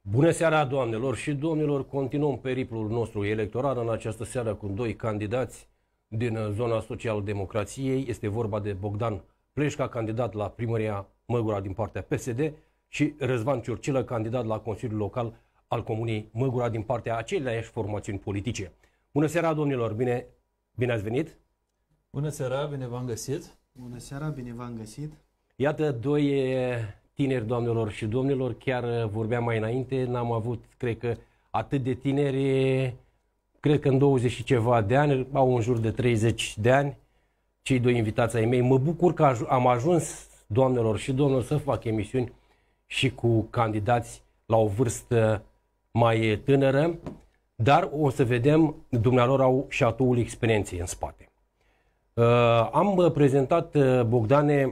Bună seara, doamnelor și domnilor! Continuăm periplul nostru electoral în această seară cu doi candidați din zona social-democrației. Este vorba de Bogdan Pleșca, candidat la primăria Măgura din partea PSD, și Răzvan Ciorcilă, candidat la Consiliul Local al Comunei Măgura din partea aceleiași formațiuni politice. Bună seara, domnilor! Bine ați venit! Bună seara, bine v-am găsit! Bună seara, bine v-am găsit! Iată, doi tineri, doamnelor și domnilor, chiar vorbeam mai înainte, n-am avut, cred că, atât de tineri, cred că în 20 și ceva de ani, au în jur de 30 de ani, cei doi invitați ai mei. Mă bucur că am ajuns, doamnelor și domnilor, să fac emisiuni și cu candidați la o vârstă mai tânără, dar o să vedem, dumnealor au și atoul experienței în spate. Am prezentat, Bogdane,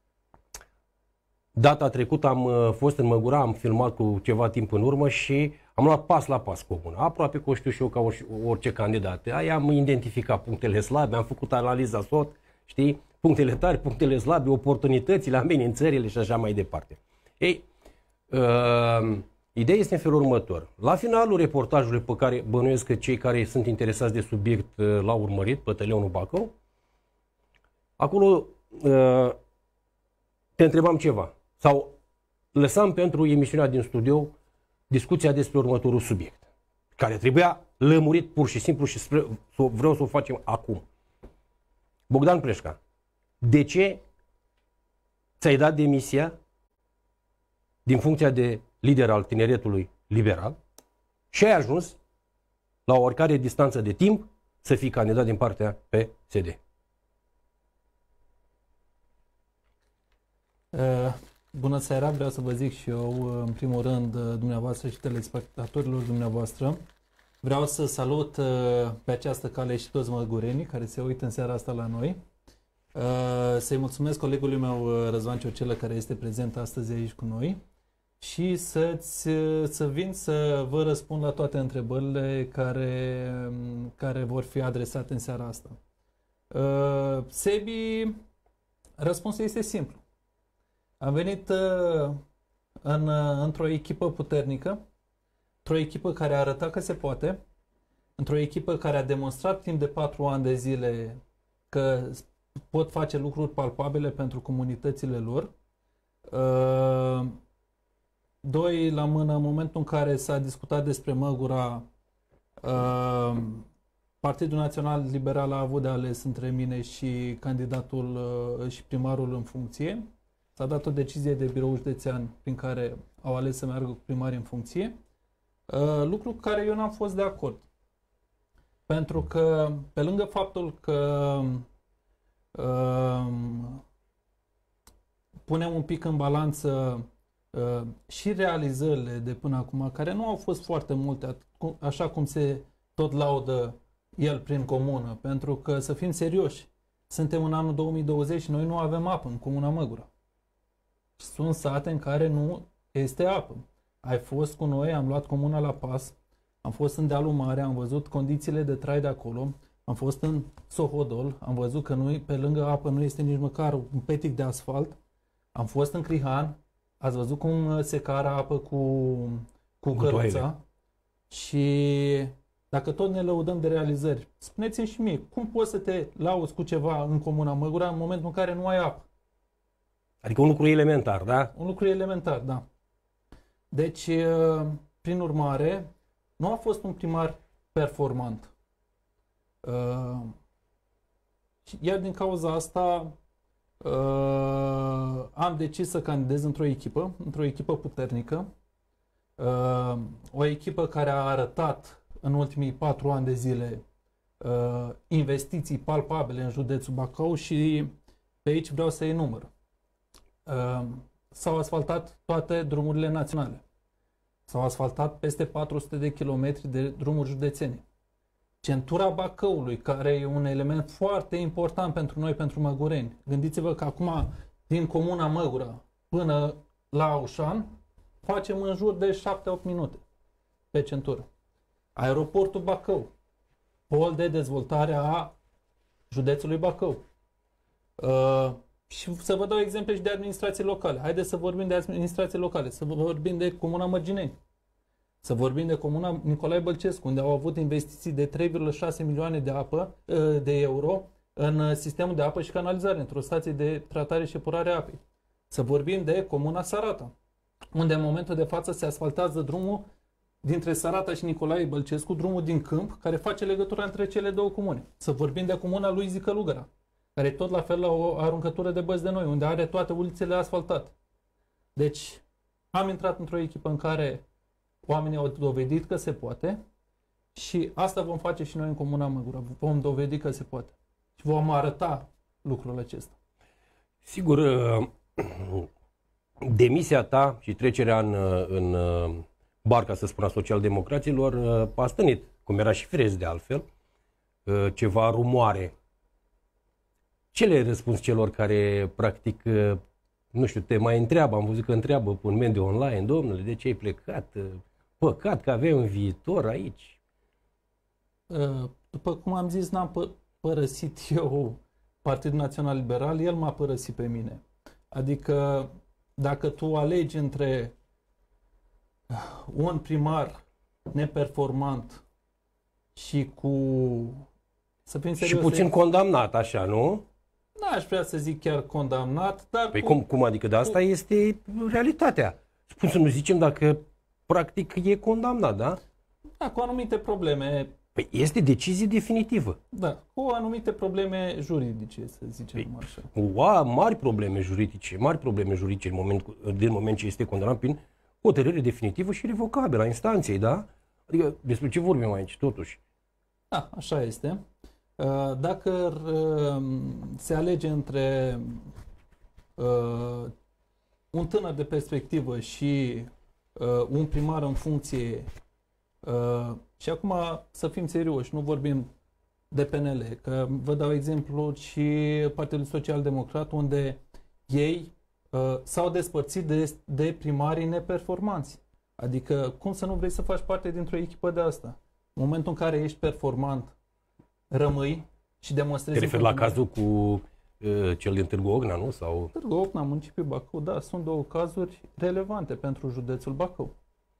data trecută am fost în Măgura, am filmat cu ceva timp în urmă și am luat pas la pas comună. Aproape că o știu și eu ca orice candidat. Aia am identificat punctele slabe, am făcut analiza SWOT, știi? Punctele tari, punctele slabe, oportunitățile, amenințările și așa mai departe. Ei, ideea este în felul următor. La finalul reportajului, pe care bănuiesc că cei care sunt interesați de subiect l-au urmărit, Bătălionul Bacău, acolo te întrebam ceva. Sau lăsam pentru emisiunea din studio discuția despre următorul subiect, care trebuia lămurit pur și simplu și vreau să o facem acum. Bogdan Pleșca, de ce ți-ai dat demisia din funcția de lider al tineretului liberal și ai ajuns la oricare distanță de timp să fii candidat din partea PSD? Bună seara, vreau să vă zic și eu, în primul rând, dumneavoastră și telespectatorilor dumneavoastră. Vreau să salut pe această cale și toți măgurenii care se uită în seara asta la noi. Să-i mulțumesc colegului meu, Răzvan Ciorcilă, care este prezent astăzi aici cu noi și să vin să vă răspund la toate întrebările care vor fi adresate în seara asta. Sebi, răspunsul este simplu. Am venit într-o echipă puternică, într-o echipă care a arătat că se poate, într-o echipă care a demonstrat timp de 4 ani de zile că pot face lucruri palpabile pentru comunitățile lor. Doi la mână, în momentul în care s-a discutat despre Măgura, Partidul Național Liberal a avut de ales între mine și candidatul și primarul în funcție. S-a dat o decizie de birou județean prin care au ales să meargă cu primarii în funcție, lucru cu care eu n-am fost de acord. Pentru că, pe lângă faptul că punem un pic în balanță și realizările de până acum, care nu au fost foarte multe, așa cum se tot laudă el prin comună, pentru că, să fim serioși, suntem în anul 2020 și noi nu avem apă în Comuna Măgura. Sunt sate în care nu este apă. Ai fost cu noi, am luat comuna la pas, am fost în Dealul Mare, am văzut condițiile de trai de acolo, am fost în Sohodol, am văzut că nu, pe lângă apă nu este nici măcar un petic de asfalt, am fost în Crihan, ați văzut cum se cară apă cu căruța și dacă tot ne lăudăm de realizări, spuneți-mi și mie, cum poți să te lauzi cu ceva în Comuna Măgura în momentul în care nu ai apă? Adică un lucru elementar, da? Un lucru elementar, da. Deci, prin urmare, nu a fost un primar performant. Iar din cauza asta am decis să candidez într-o echipă puternică, o echipă care a arătat în ultimii 4 ani de zile investiții palpabile în județul Bacău și pe aici vreau să enumăr. S-au asfaltat toate drumurile naționale. S-au asfaltat peste 400 de kilometri de drumuri județene. Centura Bacăului, care e un element foarte important pentru noi, pentru măgureni. Gândiți-vă că acum, din Comuna Măgura până la Aușan, facem în jur de 7-8 minute pe centură. Aeroportul Bacău, pol de dezvoltare a județului Bacău. Și să vă dau exemple și de administrații locale. Haideți să vorbim de administrații locale, să vorbim de Comuna Mărgineni. Să vorbim de comuna Nicolae Bălcescu, unde au avut investiții de 3,6 milioane de euro în sistemul de apă și canalizare, într-o stație de tratare și epurare a apei. Să vorbim de comuna Sarata, unde în momentul de față se asfaltează drumul dintre Sarata și Nicolae Bălcescu, drumul din câmp, care face legătura între cele două comune. Să vorbim de comuna lui Zicălugăra, care tot la fel la o aruncătură de băți de noi, unde are toate ulițele asfaltate. Deci, am intrat într-o echipă în care oamenii au dovedit că se poate și asta vom face și noi în Comuna Măgura. Vom dovedi că se poate. Și vom arăta lucrul acesta. Sigur, demisia ta și trecerea în barca, să spun, a social-democraților a stănit, cum era și firesc de altfel, ceva rumoare. Ce le răspunzi celor care, practic, nu știu, te mai întreabă, am văzut că întreabă pe un mediu online, domnule, de ce ai plecat? Păcat că avem un viitor aici. După cum am zis, n-am părăsit eu Partidul Național Liberal, el m-a părăsit pe mine. Adică, dacă tu alegi între un primar neperformant și cu... Să fim serios, și puțin condamnat, așa, nu? N-aș vrea să zic chiar condamnat, dar... Păi cum adică? De asta este realitatea. Spun să nu zicem dacă practic e condamnat, da? Da, cu anumite probleme. Păi este decizie definitivă. Da, cu anumite probleme juridice, să zicem așa. Mari probleme juridice din moment ce este condamnat prin hotărâre definitivă și revocabilă a instanței, da? Adică despre ce vorbim aici, totuși? Da, așa este. Dacă se alege între un tânăr de perspectivă și un primar în funcție, și acum să fim serioși, nu vorbim de PNL, că vă dau exemplu și Partidul Social Democrat, unde ei s-au despărțit de primarii neperformanți. Adică cum să nu vrei să faci parte dintr-o echipă de asta? În momentul în care ești performant, rămâi și demonstrezi... Te referi la cazul cu cel din Târgu Ocna, nu? Sau... Târgu Ocna, municipiul Bacău, da, sunt două cazuri relevante pentru județul Bacău.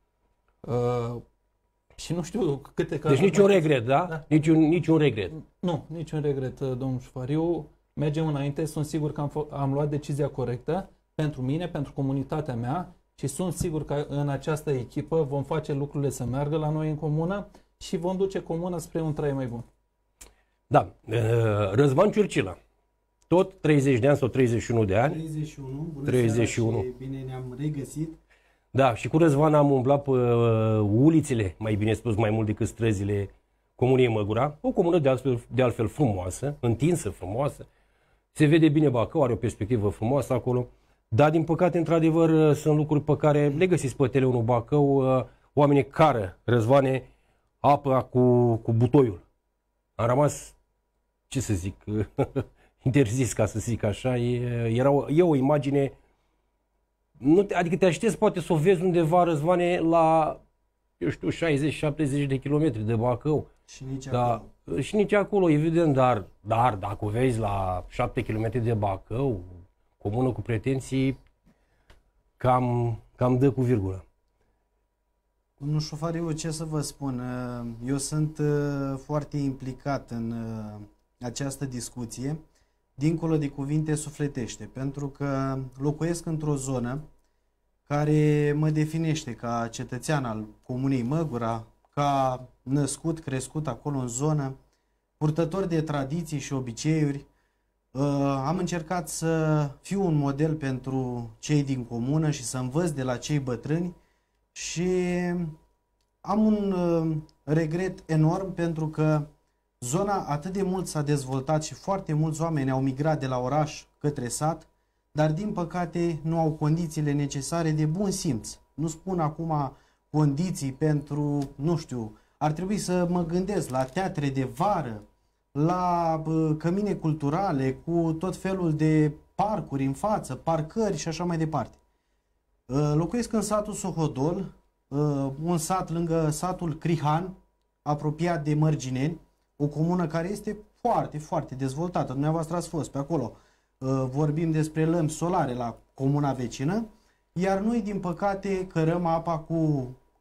Și nu știu câte cazuri... Deci niciun regret, da? Da. Niciun regret. Nu, niciun regret, domnul Șufariu. Mergem înainte, sunt sigur că am luat decizia corectă pentru mine, pentru comunitatea mea și sunt sigur că în această echipă vom face lucrurile să meargă la noi în comună și vom duce comuna spre un trai mai bun. Da. Răzvan Ciurcila. Tot 30 de ani sau 31 de ani? 31. Bună 31. seara și bine ne-am regăsit. Da, și cu Răzvan am umblat pe ulițele, mai bine spus, mai mult decât străzile Comunei Măgura. O comună de altfel frumoasă, întinsă, frumoasă. Se vede bine Bacău, are o perspectivă frumoasă acolo. Dar, din păcate, într-adevăr, sunt lucruri pe care le găsiți pe Tele1 Bacău. Oamenii cară, Răzvane, apă cu butoiul. Am rămas, ce să zic, interzis, ca să zic așa. E o imagine... Adică te aștepți poate să o vezi undeva, Răzvane, la, eu știu, 60-70 de kilometri de Bacău. Și nici acolo. Și nici acolo, evident, dar dacă o vezi la 7 km de Bacău, comună cu pretenții, cam dă cu virgulă. Domnul Șufariu, ce să vă spun? Eu sunt foarte implicat în această discuție, dincolo de cuvinte sufletește, pentru că locuiesc într-o zonă care mă definește ca cetățean al Comunei Măgura, ca născut, crescut acolo în zonă, purtător de tradiții și obiceiuri. Am încercat să fiu un model pentru cei din comună și să învăț de la cei bătrâni și am un regret enorm pentru că zona atât de mult s-a dezvoltat și foarte mulți oameni au migrat de la oraș către sat, dar din păcate nu au condițiile necesare de bun simț. Nu spun acum condiții pentru, nu știu, ar trebui să mă gândesc la teatre de vară, la cămine culturale cu tot felul de parcuri în față, parcări și așa mai departe. Locuiesc în satul Sohodol, un sat lângă satul Crihan, apropiat de Mărgineni, o comună care este foarte, foarte dezvoltată. Dumneavoastră ați fost pe acolo. Vorbim despre lămpi solare la comuna vecină, iar noi, din păcate, cărăm apa cu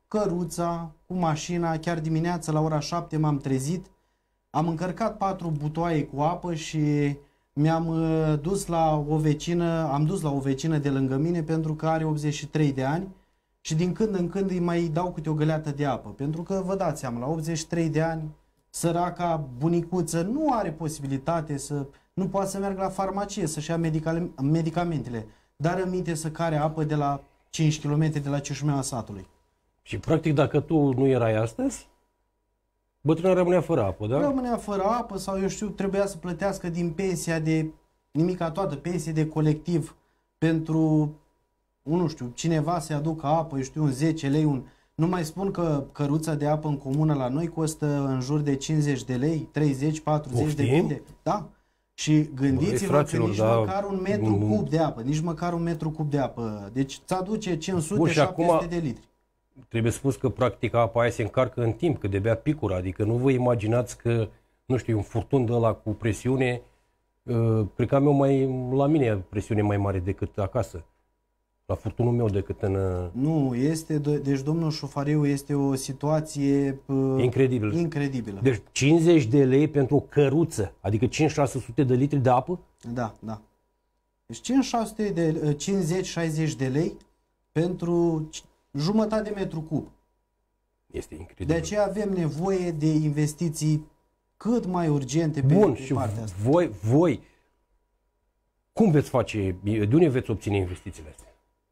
căruța, cu mașina, chiar dimineața la ora 7 m-am trezit, am încărcat 4 butoaie cu apă și mi-am dus la o vecină, am dus la o vecină de lângă mine pentru că are 83 de ani și din când în când îi mai dau câte o găleată de apă. Pentru că, vă dați seama, la 83 de ani, săraca bunicuță nu are posibilitate nu poate să meargă la farmacie să-și ia medicamentele, dar îminte să care apă de la 5 km de la ciușmeaua satului. Și practic dacă tu nu erai astăzi, bătrâna rămânea fără apă, da? Rămânea fără apă sau, eu știu, trebuia să plătească din pensia de nimica toată, pensie de colectiv pentru, nu știu, cineva să-i aducă apă, eu știu, un 10 lei, nu mai spun că căruța de apă în comună la noi costă în jur de 50 de lei, 30, 40 de lei. Da? Și gândiți-vă că nici măcar un metru cub de apă, nici măcar un metru cub de apă. Deci îți aduce 500-700 de litri. Trebuie spus că practic apa aia se încarcă în timp, că de bea picura, adică nu vă imaginați că, nu știu, un furtun de ăla cu presiune, cred că am eu la mine presiune mai mare decât acasă, la furtunul meu decât în... Nu, deci domnul Șofariu, este o situație incredibilă. Deci 50 de lei pentru o căruță, adică 5-600 de litri de apă? Da. Deci 50-60 de lei pentru jumătate de metru cub. Este incredibil. De aceea avem nevoie de investiții cât mai urgente pe partea asta. Voi, cum veți face, de unde veți obține investițiile astea?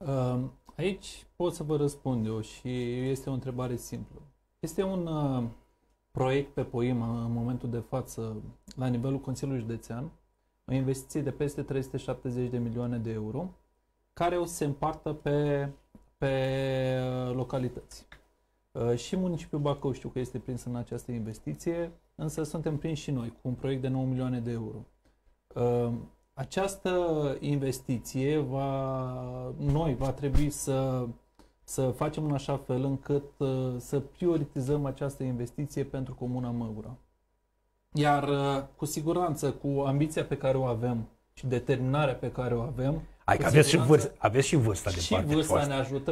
Aici pot să vă răspund eu și este o întrebare simplă. Este un proiect pe POIM în momentul de față la nivelul Consiliului Județean, o investiție de peste 370 de milioane de euro, care o să se împartă pe localități. Și municipiul Bacău știu că este prins în această investiție, însă suntem prinși și noi cu un proiect de 9 milioane de euro. Această investiție va trebui să facem în așa fel încât să prioritizăm această investiție pentru Comuna Măgura. Iar cu siguranță, cu ambiția pe care o avem și determinarea pe care o avem, aveți și vârsta de parte. Și vârsta ne ajută.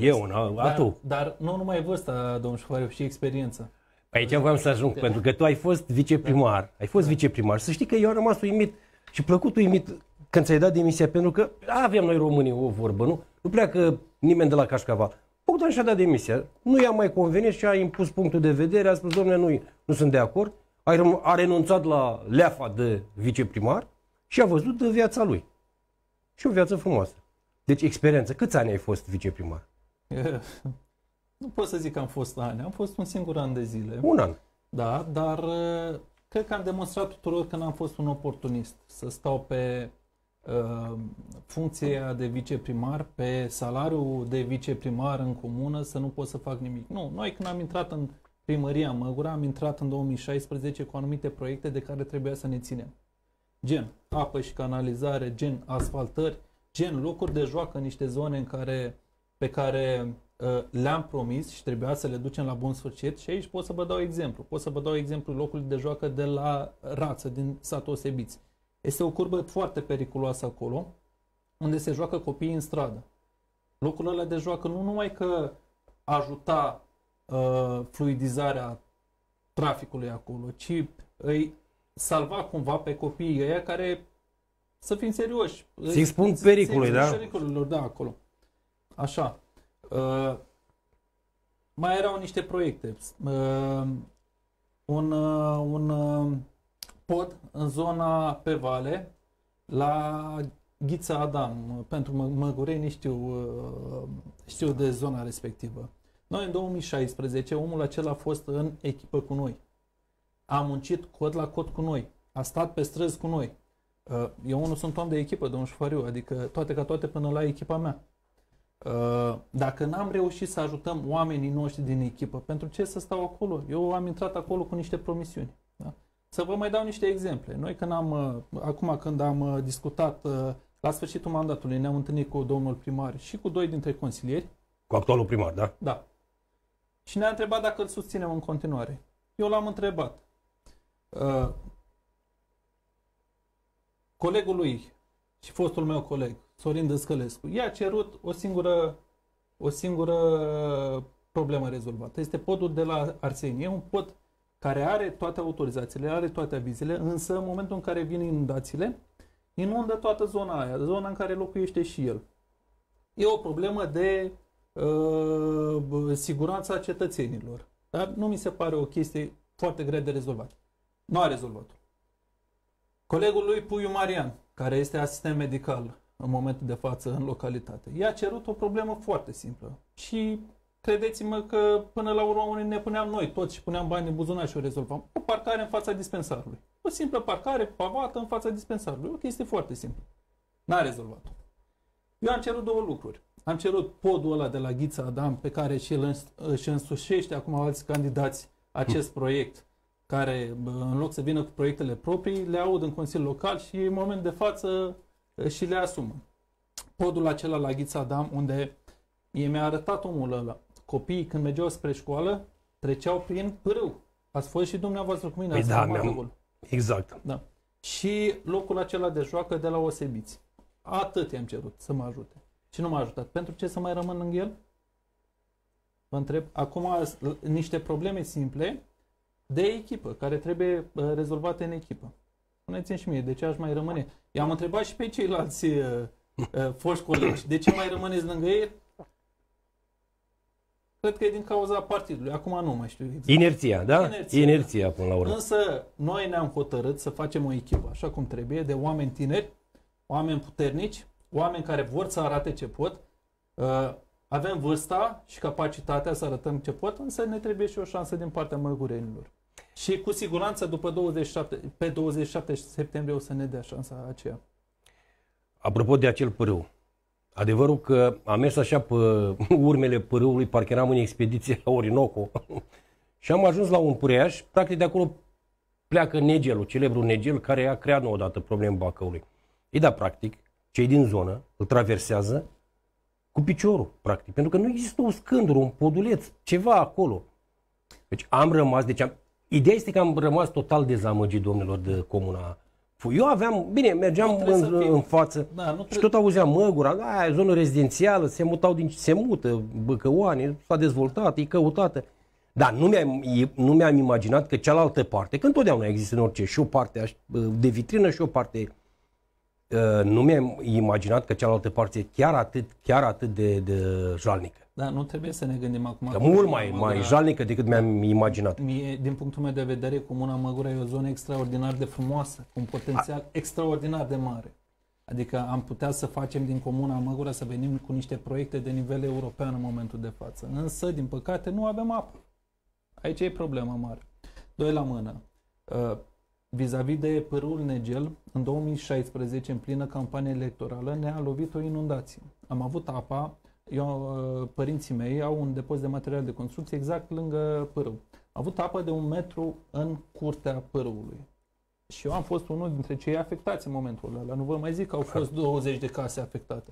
Dar nu numai vârsta, domnul Șofariu, și experiența. Aici voiam să ajung, pentru că tu ai fost viceprimar. Viceprimar. Să știi că eu am rămas uimit și plăcut uimit când ți-ai dat demisia, pentru că avem noi românii o vorbă, nu? Nu pleacă nimeni de la Cașcaval. Bogdan și-a dat demisia. Nu i-a mai convenit și a impus punctul de vedere, a spus, domnule, nu sunt de acord. A renunțat la leafa de viceprimar și a văzut de viața lui. Și o viață frumoasă. Deci experiență. Câți ani ai fost viceprimar? Nu pot să zic că am fost ani. Am fost un singur an de zile. Un an. Da, dar cred că am demonstrat tuturor că n-am fost un oportunist. Să stau pe funcția de viceprimar, pe salariul de viceprimar în comună, să nu pot să fac nimic. Nu, noi când am intrat în primăria Măgura, am intrat în 2016 cu anumite proiecte de care trebuia să ne ținem. Gen apă și canalizare, gen asfaltări, gen locuri de joacă în niște zone pe care le-am promis și trebuia să le ducem la bun sfârșit. Și aici pot să vă dau exemplu. Pot să vă dau exemplu locul de joacă de la Rață, din satul Osebiți. Este o curbă foarte periculoasă acolo, unde se joacă copiii în stradă. Locul ăla de joacă nu numai că ajuta fluidizarea traficului acolo, ci îi salva cumva pe copiii ăia care, să fim serioși, se expun pericolului, da? Pericolelor, da, acolo. Așa. Mai erau niște proiecte. Un pod în zona pe vale, la Ghița Adam, pentru măgureni știu de zona respectivă. Noi în 2016, omul acela a fost în echipă cu noi. A muncit cod la cod cu noi. A stat pe străzi cu noi. Eu nu sunt om de echipă, domnul Șofariu, adică toate ca toate până la echipa mea. Dacă n-am reușit să ajutăm oamenii noștri din echipă, pentru ce să stau acolo? Eu am intrat acolo cu niște promisiuni. Da? Să vă mai dau niște exemple. Noi acum când am discutat la sfârșitul mandatului, ne-am întâlnit cu domnul primar și cu 2 dintre consilieri. Cu actualul primar, da? Da. Și ne-a întrebat dacă îl susținem în continuare. Eu l-am întrebat. Colegul lui și fostul meu coleg, Sorin Dăscălescu, i-a cerut o singură problemă rezolvată. Este podul de la Arseni. E un pod care are toate autorizațiile, are toate avizele, însă în momentul în care vin inundațiile, inundă toată zona aia, zona în care locuiește și el. E o problemă de siguranța cetățenilor. Dar nu mi se pare o chestie foarte grea de rezolvat. Nu a rezolvat-o. Colegul lui Puiu Marian, care este asistent medical în momentul de față în localitate, i-a cerut o problemă foarte simplă. Și credeți-mă că până la urmă unii ne puneam noi toți și puneam bani în buzunar și o rezolvam. O parcare în fața dispensarului. O simplă parcare pavată în fața dispensarului. O chestie foarte simplă. N-a rezolvat-o. Eu am cerut două lucruri. Am cerut podul ăla de la Ghița Adam, pe care și el își însușește acum alți candidați acest proiect, care în loc să vină cu proiectele proprii, le aud în Consiliul Local și în moment de față și le asumă. Podul acela la Ghița Adam, unde mi-a arătat omul ăla. Copiii când mergeau spre școală treceau prin pârâu. Ați fost și dumneavoastră cu mine. Păi da, exact. Da. Și locul acela de joacă de la Osebiți. Atât i-am cerut să mă ajute. Și nu m-a ajutat. Pentru ce să mai rămân lângă el? Vă întreb. Acum niște probleme simple de echipă, care trebuie rezolvate în echipă. Spuneți-mi și mie, de ce aș mai rămâne? I-am întrebat și pe ceilalți foști colegi, de ce mai rămâneți lângă ei? Cred că e din cauza partidului. Acum nu mai știu exact. Inerția, da? Inerția până la urmă. Însă noi ne-am hotărât să facem o echipă așa cum trebuie, de oameni tineri, oameni puternici, oameni care vor să arate ce pot. Avem vârsta și capacitatea să arătăm ce pot, însă ne trebuie și o șansă din partea măgurenilor. Și cu siguranță pe 27 septembrie o să ne dea șansa aceea. Apropo de acel pârâu, adevărul că am mers așa pe urmele pârâului, parcă eram în expediție la Orinoco și am ajuns la un pâriaș, practic de acolo pleacă Negelul, celebrul Negel, care a creat odată problema Bacăului. Ei da, practic, cei din zonă îl traversează cu piciorul, practic, pentru că nu există un scândură, un poduleț, ceva acolo. Deci am rămas, ideea este că am rămas total dezamăgit, domnilor, de comuna. Eu aveam, bine, mergeam în față și tot auzeam Măgura, e zonă rezidențială, se mută Băcăoane, s-a dezvoltat, e căutată. Dar nu mi-am imaginat că cealaltă parte, că întotdeauna există în orice, și o parte de vitrină și o parte, nu mi-am imaginat că cealaltă parte e chiar atât de jalnică. Da, nu trebuie să ne gândim acum. Că mult mai jalnică decât mi-am imaginat. Din punctul meu de vedere, Comuna Măgura e o zonă extraordinar de frumoasă, cu un potențial extraordinar de mare. Adică am putea să facem din Comuna Măgura să venim cu niște proiecte de nivel european în momentul de față. Însă, din păcate, nu avem apă. Aici e problema mare. Doi la mână. Vis-a-vis de pârâul Negel, în 2016, în plină campanie electorală, ne-a lovit o inundație. Am avut apa. Părinții mei au un depozit de material de construcție exact lângă pârâu. Am avut apă de 1 metru în curtea pârâului. Și eu am fost unul dintre cei afectați în momentul ăla. Nu vă mai zic că au fost 20 de case afectate.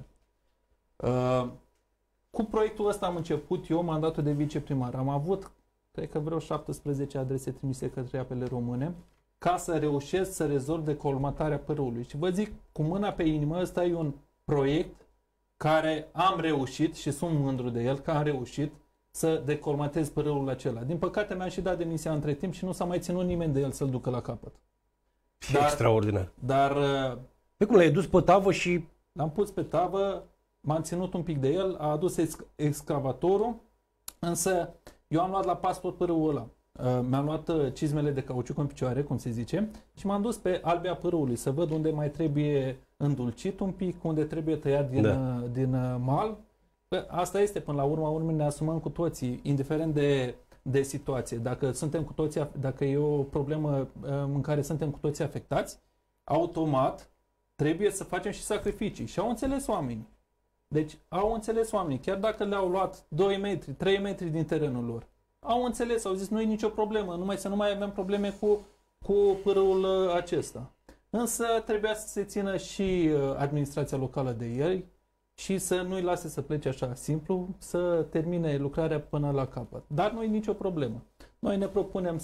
Cu proiectul ăsta am început eu mandatul de viceprimar. Am avut, cred că vreo 17 adrese trimise către Apele Române ca să reușesc să rezolv decolmatarea pârâului. Și vă zic, cu mâna pe inimă, ăsta e un proiect care am reușit și sunt mândru de el, că am reușit să decolmatez pârâul acela. Din păcate mi-am și dat demisia între timp și nu s-a mai ținut nimeni de el să-l ducă la capăt. Extraordinar. Dar pe cum l-ai dus pe tavă și... L-am pus pe tavă, m-am ținut un pic de el, a adus excavatorul, însă eu am luat la pas tot pârâul ăla. Mi-am luat cizmele de cauciuc în picioare, cum se zice, și m-am dus pe albia pârâului să văd unde mai trebuie îndulcit un pic, unde trebuie tăiat din mal. Asta este, până la urmă ne asumăm cu toții, indiferent de situație. Dacă suntem cu toții, dacă e o problemă în care suntem cu toții afectați, automat trebuie să facem și sacrificii. Și au înțeles oamenii. Deci au înțeles oamenii, chiar dacă le-au luat 2 metri, 3 metri din terenul lor. Au înțeles, au zis, nu e nicio problemă, numai să nu mai avem probleme cu pârâul acesta. Însă trebuia să se țină și administrația locală de ei și să nu-i lase să plece așa simplu, să termine lucrarea până la capăt. Dar nu e nicio problemă. Noi ne propunem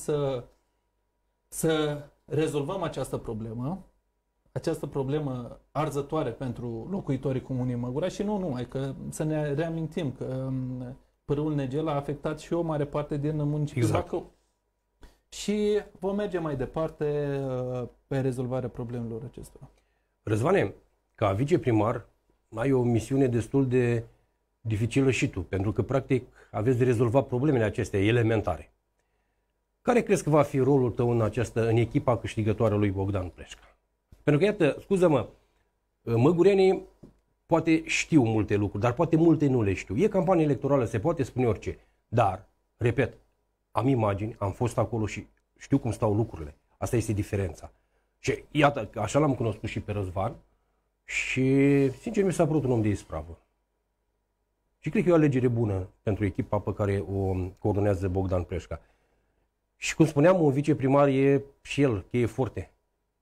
să rezolvăm această problemă arzătoare pentru locuitorii Comunei Măgura și nu numai, că să ne reamintim că pârâul Negel a afectat și o mare parte din municipiul Exact. Bacău. Și vom merge mai departe pe rezolvarea problemelor acestora. Răzvane, ca viceprimar, ai o misiune destul de dificilă și tu, pentru că, practic, aveți de rezolvat problemele acestea elementare. Care crezi că va fi rolul tău în echipa câștigătoare lui Bogdan Pleșca? Pentru că, iată, scuză-mă, măgurenii poate știu multe lucruri, dar poate multe nu le știu. E campanie electorală, se poate spune orice. Dar, repet, am imagini, am fost acolo și știu cum stau lucrurile. Asta este diferența. Și iată, așa l-am cunoscut și pe Răzvan și, sincer, mi s-a părut un om de ispravă. Și cred că e o alegere bună pentru echipa pe care o coordonează Bogdan Pleșca. Și cum spuneam, un viceprimar e și el, cheie forte.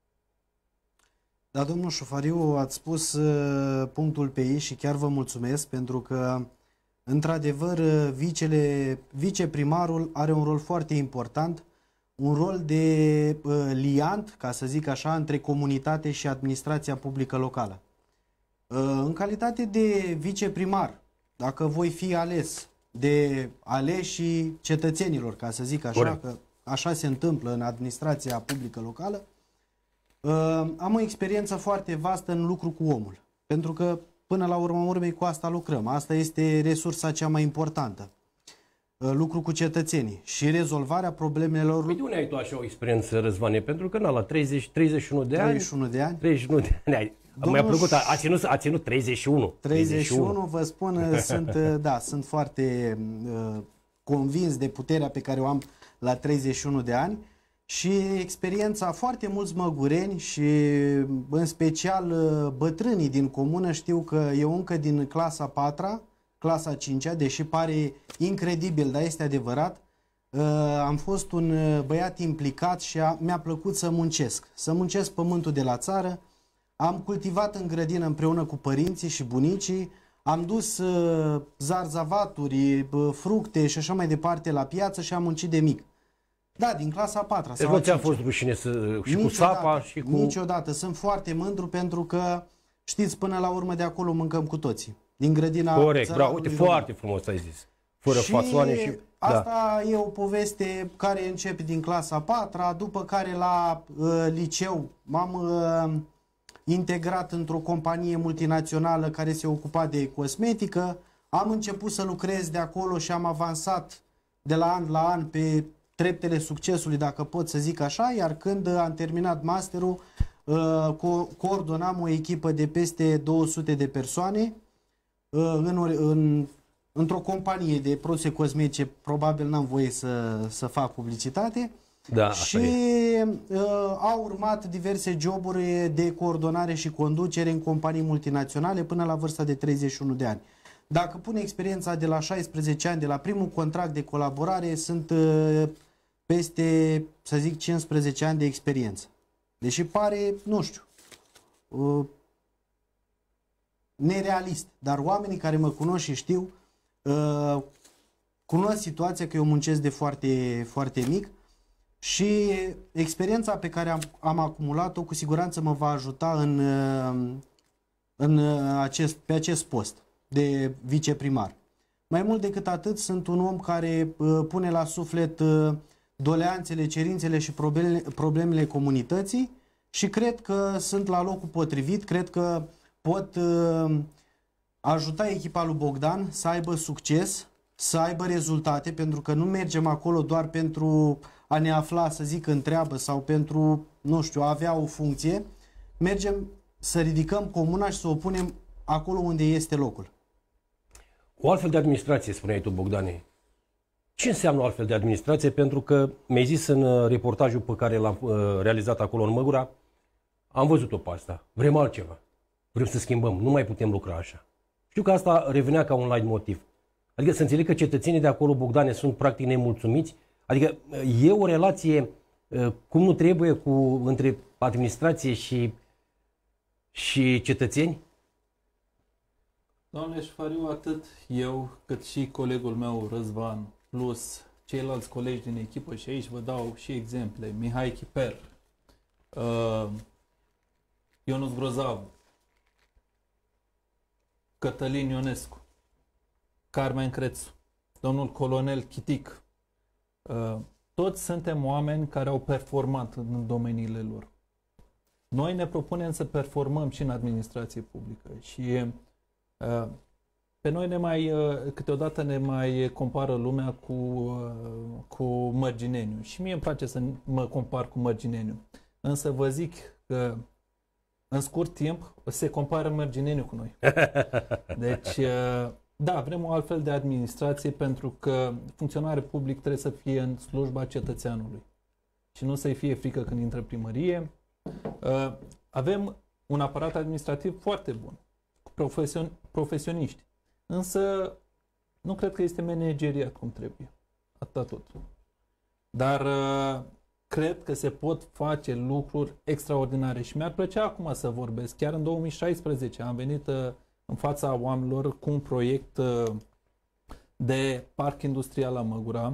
Da, domnul Șofariu, ați spus punctul pe ei și chiar vă mulțumesc pentru că, într-adevăr, viceprimarul are un rol foarte important, un rol de liant, ca să zic așa, între comunitate și administrația publică locală. În calitate de viceprimar, dacă voi fi ales de aleșii cetățenilor, ca să zic așa, Corect. că așa se întâmplă în administrația publică locală, am o experiență foarte vastă în lucru cu omul. Pentru că, până la urmă urmei, cu asta lucrăm. Asta este resursa cea mai importantă. Lucru cu cetățenii și rezolvarea problemelor. Păi de unde ai tu așa o experiență, Răzvane? Pentru că, la 31 de ani... 31 de ani. 31 de ani. Mi-a plăcut, a ținut 31. 31, vă spun, sunt foarte convins de puterea pe care o am la 31 de ani și experiența foarte mulți măgureni și în special bătrânii din comună știu că eu încă din clasa 4-a, clasa 5-a, deși pare incredibil, dar este adevărat, am fost un băiat implicat și mi-a plăcut să muncesc pământul de la țară. Am cultivat în grădină împreună cu părinții și bunicii, am dus zarzavaturi, fructe și așa mai departe la piață și am muncit de mic. Da, din clasa 4-a. Deci nu ți-a fost rușine și cu sapa și cu... Niciodată. Sunt foarte mândru pentru că, știți, până la urmă de acolo mâncăm cu toții. Din grădina. Corect, bravo, uite, foarte frumos ai zis. Fără fasoane și... Asta e o poveste care începe din clasa 4-a, după care la liceu m-am integrat într-o companie multinațională care se ocupa de cosmetică. Am început să lucrez de acolo și am avansat de la an la an pe treptele succesului, dacă pot să zic așa, iar când am terminat masterul, coordonam o echipă de peste 200 de persoane într-o companie de produse cosmetice, probabil n-am voie să fac publicitate. Da, și au urmat diverse joburi de coordonare și conducere în companii multinaționale până la vârsta de 31 de ani. Dacă pun experiența de la 16 ani, de la primul contract de colaborare, sunt peste, să zic, 15 ani de experiență. Deși pare, nu știu, nerealist. Dar oamenii care mă cunosc și știu, cunosc situația că eu muncesc de foarte, foarte mic și experiența pe care am acumulat-o cu siguranță mă va ajuta pe acest post de viceprimar. Mai mult decât atât, sunt un om care pune la suflet doleanțele, cerințele și problemele comunității și cred că sunt la locul potrivit, cred că pot ajuta echipa lui Bogdan să aibă succes, să aibă rezultate, pentru că nu mergem acolo doar pentru a ne afla, să zic, în treabă sau pentru, nu știu, a avea o funcție. Mergem să ridicăm comuna și să o punem acolo unde este locul. O altfel de administrație, spuneai tu, Bogdane. Ce înseamnă o altfel de administrație? Pentru că mi-ai zis în reportajul pe care l-am realizat acolo în Măgura, am văzut-o pe asta. Vrem altceva. Vrem să schimbăm. Nu mai putem lucra așa. Știu că asta revenea ca un leitmotiv. Adică să înțeleg că cetățenii de acolo, Bogdane, sunt practic nemulțumiți. Adică e o relație cum nu trebuie între administrație și cetățeni? Doamne Șofariu, atât eu cât și colegul meu Răzvan, plus ceilalți colegi din echipă, și aici vă dau și exemple: Mihai Chiper, Ionuț Grozavu, Cătălin Ionescu, Carmen Crețu, domnul colonel Chitic, toți suntem oameni care au performat în domeniile lor. Noi ne propunem să performăm și în administrație publică și pe noi câteodată ne mai compară lumea cu Mărgineniu. Și mie îmi place să mă compar cu Mărgineniu. Însă vă zic că în scurt timp se compară Mărgineniu cu noi. Deci, da, vrem o altfel de administrație pentru că funcționarul public trebuie să fie în slujba cetățeanului și nu să-i fie frică când intră în primărie. Avem un aparat administrativ foarte bun, cu profesioniști, însă nu cred că este manageriat cum trebuie. Atât tot. Dar cred că se pot face lucruri extraordinare și mi-ar plăcea acum să vorbesc. Chiar în 2016 am venit în fața oamenilor cu un proiect de parc industrial la Măgura,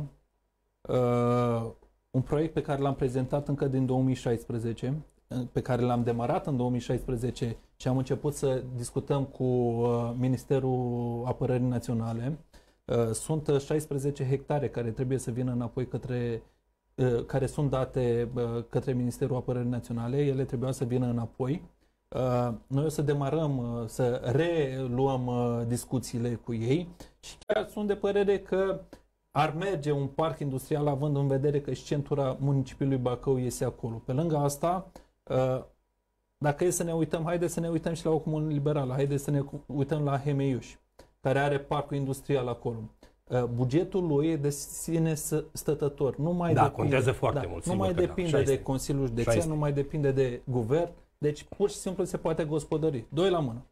un proiect pe care l-am prezentat încă din 2016, pe care l-am demarat în 2016 și am început să discutăm cu Ministerul Apărării Naționale. Sunt 16 hectare care trebuie să vină înapoi care sunt date către Ministerul Apărării Naționale, ele trebuiau să vină înapoi. Noi o să demarăm, să reluăm discuțiile cu ei și chiar sunt de părere că ar merge un parc industrial având în vedere că și centura municipiului Bacău este acolo. Pe lângă asta, dacă e să ne uităm, haideți să ne uităm și la o comună liberală, haideți să ne uităm la Hemeiuș, care are parcul industrial acolo. Bugetul lui e de sine stătător. Nu mai depinde, contează foarte mult. Nu mai depinde de Consiliul Județean, nu mai depinde de guvern. Deci pur și simplu se poate gospodări. Doi la mână.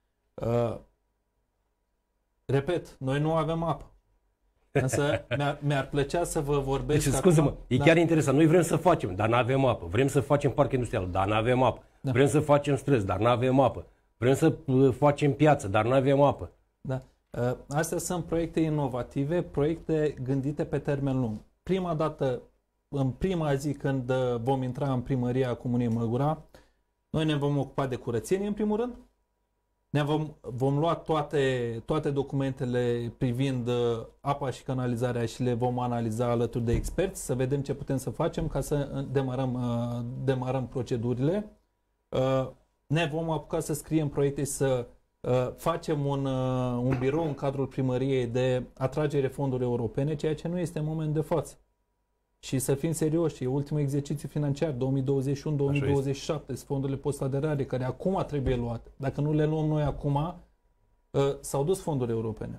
Repet, noi nu avem apă. Însă mi-ar plăcea să vă vorbesc. Deci, scuze-mă, e chiar interesant. Noi vrem să facem, dar nu avem apă. Vrem să facem parc industrial, dar nu avem apă. Da. Vrem să facem străzi, dar nu avem apă. Vrem să facem piață, dar nu avem apă. Da. Astea sunt proiecte inovative, proiecte gândite pe termen lung. Prima dată, în prima zi când vom intra în primăria Comunei Măgura, noi ne vom ocupa de curățenie în primul rând. Vom lua toate documentele privind apa și canalizarea și le vom analiza alături de experți, să vedem ce putem să facem ca să demarăm procedurile. Ne vom apuca să scriem proiecte, să facem un birou în cadrul primăriei de atragere fonduri europene, ceea ce nu este în moment de față. Și să fim serioși, e ultimul exercițiu financiar, 2021-2027, sunt fondurile post-aderare, care acum trebuie luate. Dacă nu le luăm noi acum, s-au dus fonduri europene.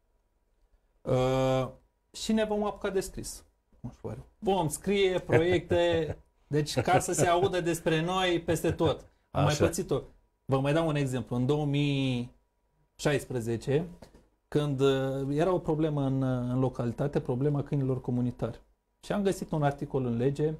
Și ne vom apuca de scris. Vom scrie proiecte, deci ca să se audă despre noi peste tot. Am mai pățit-o. Vă mai dau un exemplu. În 2016, când era o problemă în localitate, problema câinilor comunitari. Și am găsit un articol în lege,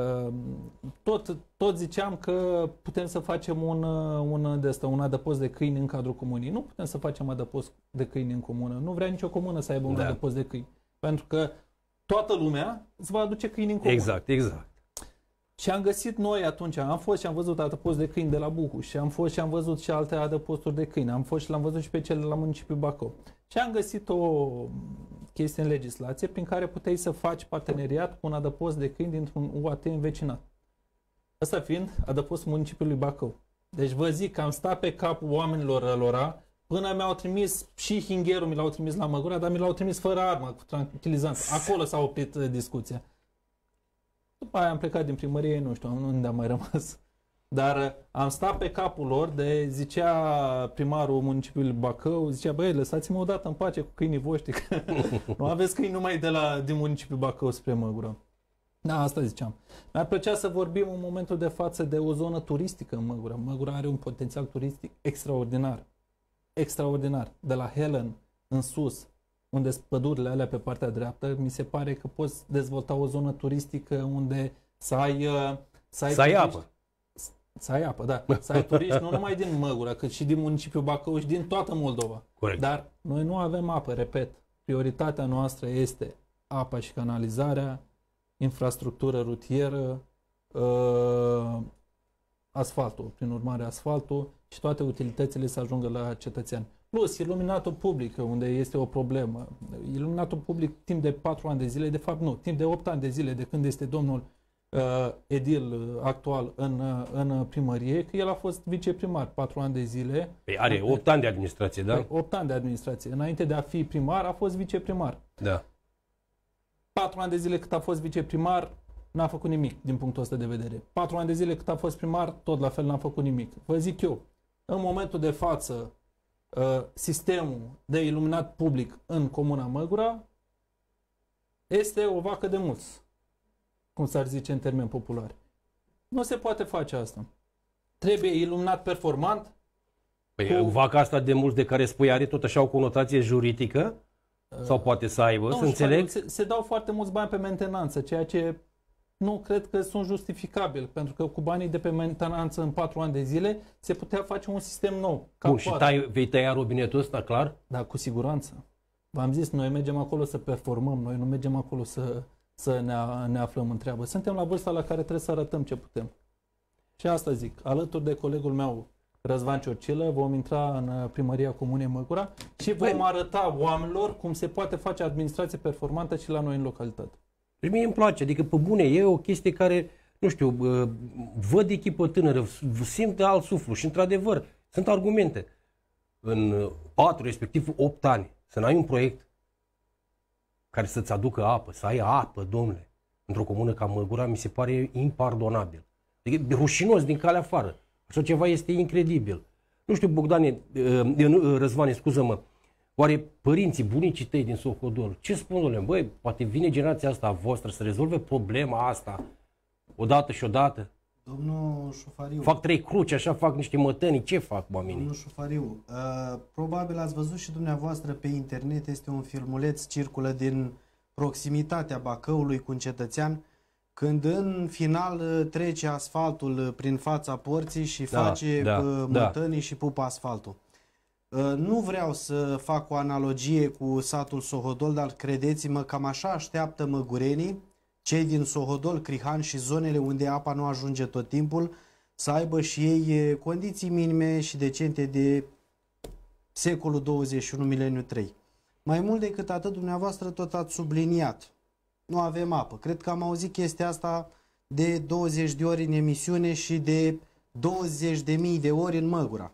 tot ziceam că putem să facem un adăpost de câini în cadrul comunii. Nu putem să facem adăpost de câini în comună. Nu vrea nicio comună să aibă un adăpost de câini. Pentru că toată lumea îți va aduce câini în comună. Exact. Și am găsit noi atunci, am fost și am văzut adăpost de câini de la Bucu și am fost și am văzut și alte adăposturi de câini. Am fost și l-am văzut și pe cele de la municipiul Bacău. Și am găsit o chestie în legislație prin care puteai să faci parteneriat cu un adăpost de câini dintr-un UAT învecinat. Ăsta fiind adăpostul municipiului Bacău. Deci vă zic că am stat pe capul oamenilor ălora până mi-au trimis și hingherul, mi l-au trimis la Măgura, dar mi l-au trimis fără armă, cu tranquilizant. Acolo s-a oprit discuția. După aia am plecat din primărie, nu știu unde am mai rămas. Dar am stat pe capul lor zicea primarul municipiului Bacău, zicea, băi, lăsați-mă odată în pace cu câinii voștri, că nu aveți câini numai din municipiul Bacău spre Măgura. Da, asta ziceam. Mi-ar plăcea să vorbim în momentul de față de o zonă turistică în Măgura. Măgura are un potențial turistic extraordinar. Extraordinar. De la Helen în sus, unde sunt pădurile alea pe partea dreaptă, mi se pare că poți dezvolta o zonă turistică unde să ai apă. Să ai apă, da. Să ai turiști nu numai din Măgura, cât și din municipiul Bacău și din toată Moldova. Corect. Dar noi nu avem apă, repet. Prioritatea noastră este apa și canalizarea, infrastructură rutieră, asfaltul, prin urmare asfaltul și toate utilitățile să ajungă la cetățean. Plus, iluminatul public, unde este o problemă. Iluminatul public timp de 4 ani de zile, de fapt nu, timp de 8 ani de zile, de când este domnul edil actual în primărie, că el a fost viceprimar 4 ani de zile. Păi are 8 ani de administrație, da? 8 ani de administrație. Înainte de a fi primar, a fost viceprimar. Da. 4 ani de zile cât a fost viceprimar, n-a făcut nimic din punctul ăsta de vedere. 4 ani de zile cât a fost primar, tot la fel n-a făcut nimic. Vă zic eu, în momentul de față, sistemul de iluminat public în Comuna Măgura este o vacă de mulți, cum s-ar zice în termeni populari. Nu se poate face asta. Trebuie iluminat performant. Păi vaca asta de mulți de care spui are tot așa o conotație juridică? Sau poate să aibă, să înțeleg? Se dau foarte mulți bani pe mentenanță, ceea ce nu cred că sunt justificabil, pentru că cu banii de pe mentenanță în 4 ani de zile se putea face un sistem nou. Bun, și vei tăia robinetul ăsta, clar? Da, cu siguranță. V-am zis, noi mergem acolo să performăm, noi nu mergem acolo să ne aflăm în treabă. Suntem la vârsta la care trebuie să arătăm ce putem. Și asta zic, alături de colegul meu, Răzvan Ciorcilă, vom intra în primăria Comunei Măgura și vom arăta oamenilor cum se poate face administrație performantă și la noi în localitate. Deci mie îmi place, adică pe bune, e o chestie care, nu știu, văd echipă tânără, simt de alt suflu și într-adevăr sunt argumente. În 4, respectiv 8 ani, să n-ai un proiect care să-ți aducă apă, să ai apă, domnule, într-o comună ca Măgura, mi se pare impardonabil. Adică rușinos din calea afară. Așa ceva este incredibil. Nu știu, Bogdane, Răzvane, scuză-mă, oare părinții, bunicii tăi din Sohodol, ce spun, domnule? Băi, poate vine generația asta a voastră să rezolve problema asta odată și odată? Domnul Șufariu. Fac 3 cruci, așa fac niște mătănii, ce fac oamenii? Domnul Șufariu, probabil ați văzut și dumneavoastră pe internet, este un filmuleț, circulă din proximitatea Bacăului cu un cetățean, când în final trece asfaltul prin fața porții și face mătănii și pupă asfaltul. Nu vreau să fac o analogie cu satul Sohodol, dar credeți-mă, cam așa așteaptă măgurenii, cei din Sohodol, Crihan și zonele unde apa nu ajunge tot timpul, să aibă și ei condiții minime și decente de secolul 21, mileniul 3. Mai mult decât atât, dumneavoastră tot ați subliniat. Nu avem apă. Cred că am auzit chestia asta de 20 de ori în emisiune și de 20.000 de ori în Măgura.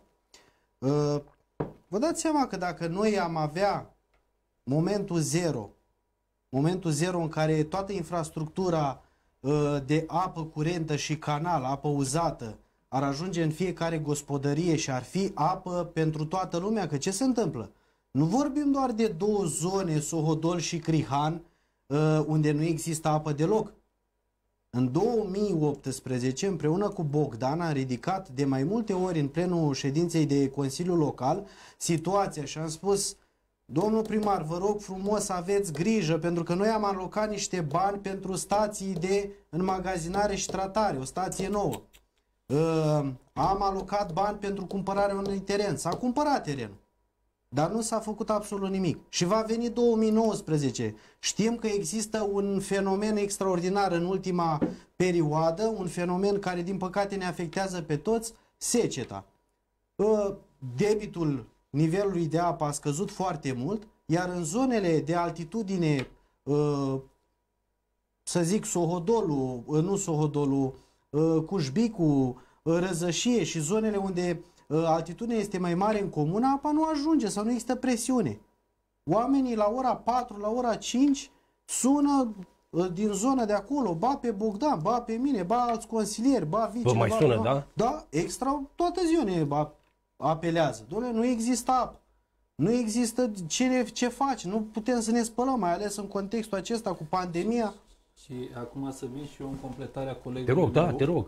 Vă dați seama că dacă noi am avea momentul zero în care toată infrastructura de apă curentă și canal, apă uzată, ar ajunge în fiecare gospodărie și ar fi apă pentru toată lumea, că ce se întâmplă? Nu vorbim doar de 2 zone, Sohodol și Crihan, unde nu există apă deloc. În 2018, împreună cu Bogdan, am ridicat de mai multe ori în plenul ședinței de Consiliul Local situația și am spus: domnul primar, vă rog frumos să aveți grijă, pentru că noi am alocat niște bani pentru stații de înmagazinare și tratare, o stație nouă. Am alocat bani pentru cumpărarea unui teren. S-a cumpărat terenul, dar nu s-a făcut absolut nimic. Și va veni 2019. Știm că există un fenomen extraordinar în ultima perioadă, un fenomen care din păcate ne afectează pe toți, seceta. Debitul nivelului de apă a scăzut foarte mult, iar în zonele de altitudine, să zic Sohodolul, nu Sohodolul, Cușbicu, Răzășie și zonele unde altitudinea este mai mare în comună, apa nu ajunge sau nu există presiune. Oamenii la ora 4, la ora 5 sună din zona de acolo, ba pe Bogdan, ba pe mine, ba alți consilieri, ba vice. Vă mai sună, da? Da, extra, toată ziua ne apelează. Doamne, nu există apă. Nu există ce face. Nu putem să ne spălăm, mai ales în contextul acesta cu pandemia. Și acum să vin și eu în completarea colegului meu. Te rog, da, te rog.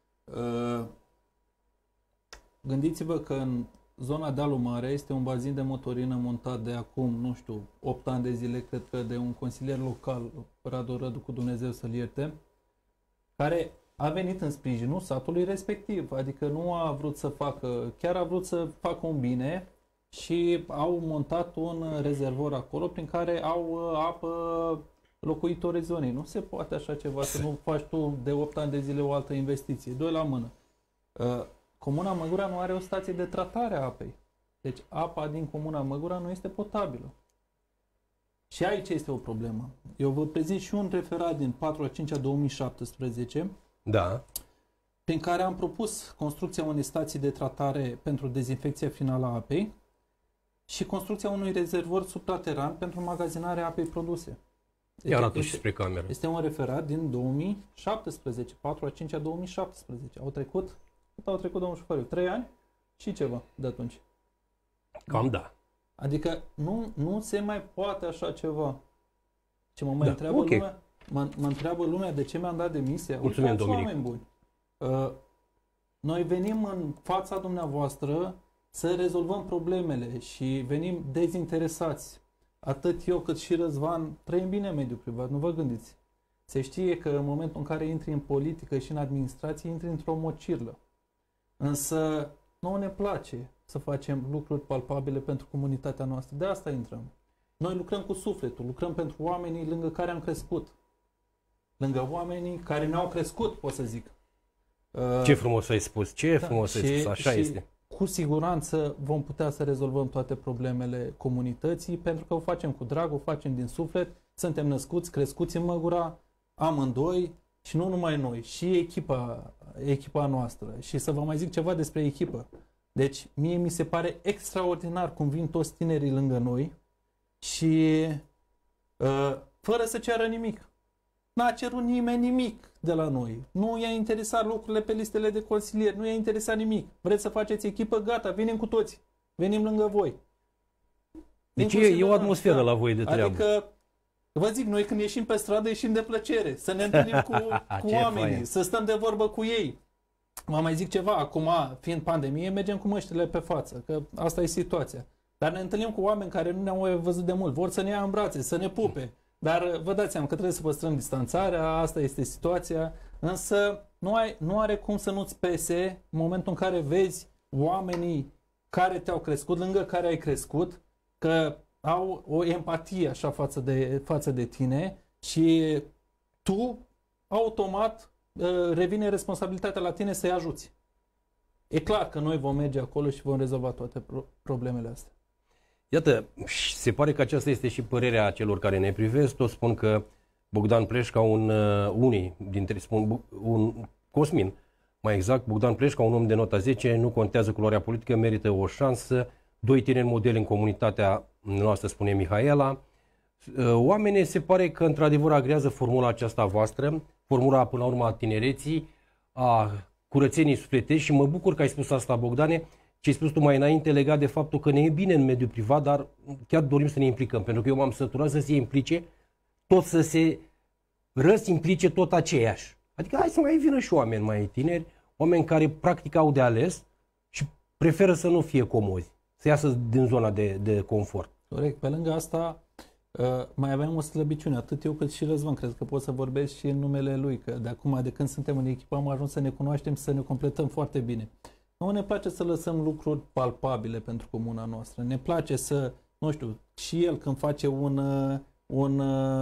Gândiți-vă că în zona Dealul Mare este un bazin de motorină montat de acum, nu știu, 8 ani de zile, cred că de un consilier local, Radu Rădu, cu Dumnezeu să-l ierte, care a venit în sprijinul satului respectiv, adică nu a vrut să facă, chiar a vrut să facă un bine și au montat un rezervor acolo prin care au apă locuitorii zonei. Nu se poate așa ceva, să nu faci tu de 8 ani de zile o altă investiție, 2 la mână. Comuna Măgura nu are o stație de tratare a apei. Deci apa din comuna Măgura nu este potabilă. Și aici este o problemă. Eu vă prezint și un referat din 4/5/2017, Da. prin care am propus construcția unei stații de tratare pentru dezinfecția finală a apei și construcția unui rezervor suprateran pentru magazinarea apei produse. Deci Iar atunci spre cameră. este un referat din 2017, 4/5/2017. Au trecut, domnul Șofăriu, 3 ani și ceva de atunci. Cam da. Adică nu se mai poate așa ceva. Ce mă mai Da, întreabă ok. lumea, mă întreabă lumea de ce mi-am dat demisia. Mulțumim, Uitați, Dominic. oameni buni. Noi venim în fața dumneavoastră să rezolvăm problemele și venim dezinteresați. Atât eu cât și Răzvan trăim bine în mediul privat, nu vă gândiți. Se știe că în momentul în care intri în politică și în administrație, intri într-o mocirlă. Însă nouă ne place să facem lucruri palpabile pentru comunitatea noastră. De asta intrăm. Noi lucrăm cu sufletul, lucrăm pentru oamenii lângă care am crescut. Lângă oamenii care ne-au crescut, pot să zic. Ce frumos ai spus, ce frumos ai spus, așa este. Cu siguranță vom putea să rezolvăm toate problemele comunității, pentru că o facem cu drag, o facem din suflet, suntem născuți, crescuți în Măgura, amândoi, și nu numai noi, și echipa noastră. Și să vă mai zic ceva despre echipă. Deci, mie mi se pare extraordinar cum vin toți tinerii lângă noi și fără să ceară nimic. N-a cerut nimeni nimic de la noi. Nu i-a interesat lucrurile pe listele de consilieri, nu i-a interesat nimic. Vreți să faceți echipă? Gata, venim cu toți. Venim lângă voi. Deci e o atmosferă la voi de treabă. Adică, vă zic, noi când ieșim pe stradă, ieșim de plăcere. Să ne întâlnim cu oamenii, fain. să stăm de vorbă cu ei. Vă mai zic ceva, acum, fiind pandemie, mergem cu măștile pe față, că asta e situația. Dar ne întâlnim cu oameni care nu ne-au mai văzut de mult, vor să ne ia în brațe, să ne pupe. Dar vă dați seama că trebuie să păstrăm distanțarea, asta este situația, însă nu are cum să nu-ți pese în momentul în care vezi oamenii care te-au crescut, lângă care ai crescut, că au o empatie așa față de tine și tu, automat, revine responsabilitatea la tine să-i ajuți. E clar că noi vom merge acolo și vom rezolva toate problemele astea. Iată, se pare că aceasta este și părerea celor care ne privesc. Toți spun că Bogdan Pleșca, Cosmin, mai exact, Bogdan Pleșca, un om de nota 10, nu contează culoarea politică, merită o șansă. 2 tineri modeli în comunitatea noastră, spune Mihaela. Oamenii se pare că într-adevăr agrează formula aceasta voastră, formula până la urmă a tinereții, a curățenii sufletești, și mă bucur că ai spus asta, Bogdane, ce ai spus tu mai înainte legat de faptul că ne e bine în mediul privat, dar chiar dorim să ne implicăm, pentru că eu m-am săturat să se implice, tot să se răsimplice tot aceiași. Adică hai să mai vină și oameni mai tineri, oameni care practic au de ales și preferă să nu fie comozi, să iasă din zona de confort. Corect. Pe lângă asta, mai avem o slăbiciune, atât eu cât și Răzvan, cred că pot să vorbesc și în numele lui, că de acum, de când suntem în echipă, am ajuns să ne cunoaștem și să ne completăm foarte bine. Nu ne place să lăsăm lucruri palpabile pentru comuna noastră. Ne place să, nu știu, și el când face un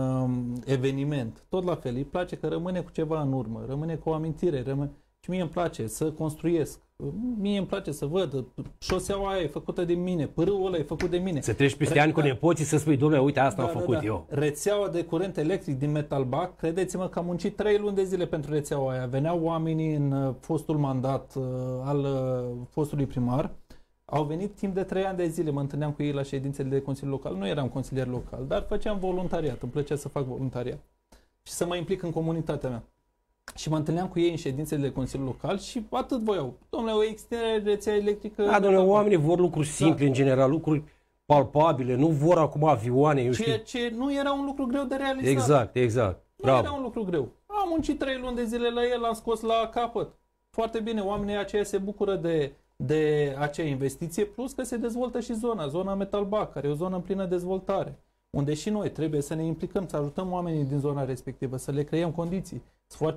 eveniment, tot la fel, îi place că rămâne cu ceva în urmă, rămâne cu o amintire, și mie îmi place să construiesc. Mie îmi place să văd șoseaua aia e făcută de mine, pârâul ăla e făcut de mine. Să treci peste ani cu nepoții să spui, dom'le, uite, asta am făcut eu. Rețeaua de curent electric din Metalbac, credeți-mă că am muncit 3 luni de zile pentru rețeaua aia. Veneau oamenii în fostul mandat al fostului primar, au venit timp de 3 ani de zile, mă întâlneam cu ei la ședințele de Consiliu Local, nu eram consilier local, dar făceam voluntariat, îmi plăcea să fac voluntariat și să mă implic în comunitatea mea. Și mă întâlneam cu ei în ședințele de Consiliu Local și atât voiau. Dom'le, o extindere de rețea electrică... Da, dom'le, oamenii vor lucruri simple, în general, lucruri palpabile, nu vor acum avioane, eu știu. Ce nu era un lucru greu de realizat. Exact. Nu era un lucru greu. Am muncit 3 luni de zile la el, l-am scos la capăt. Foarte bine, oamenii aceia se bucură de acea investiție, plus că se dezvoltă și zona Metalbac, care e o zonă în plină dezvoltare, unde și noi trebuie să ne implicăm, să ajutăm oamenii din zona respectivă, să le creăm condiții. Sunt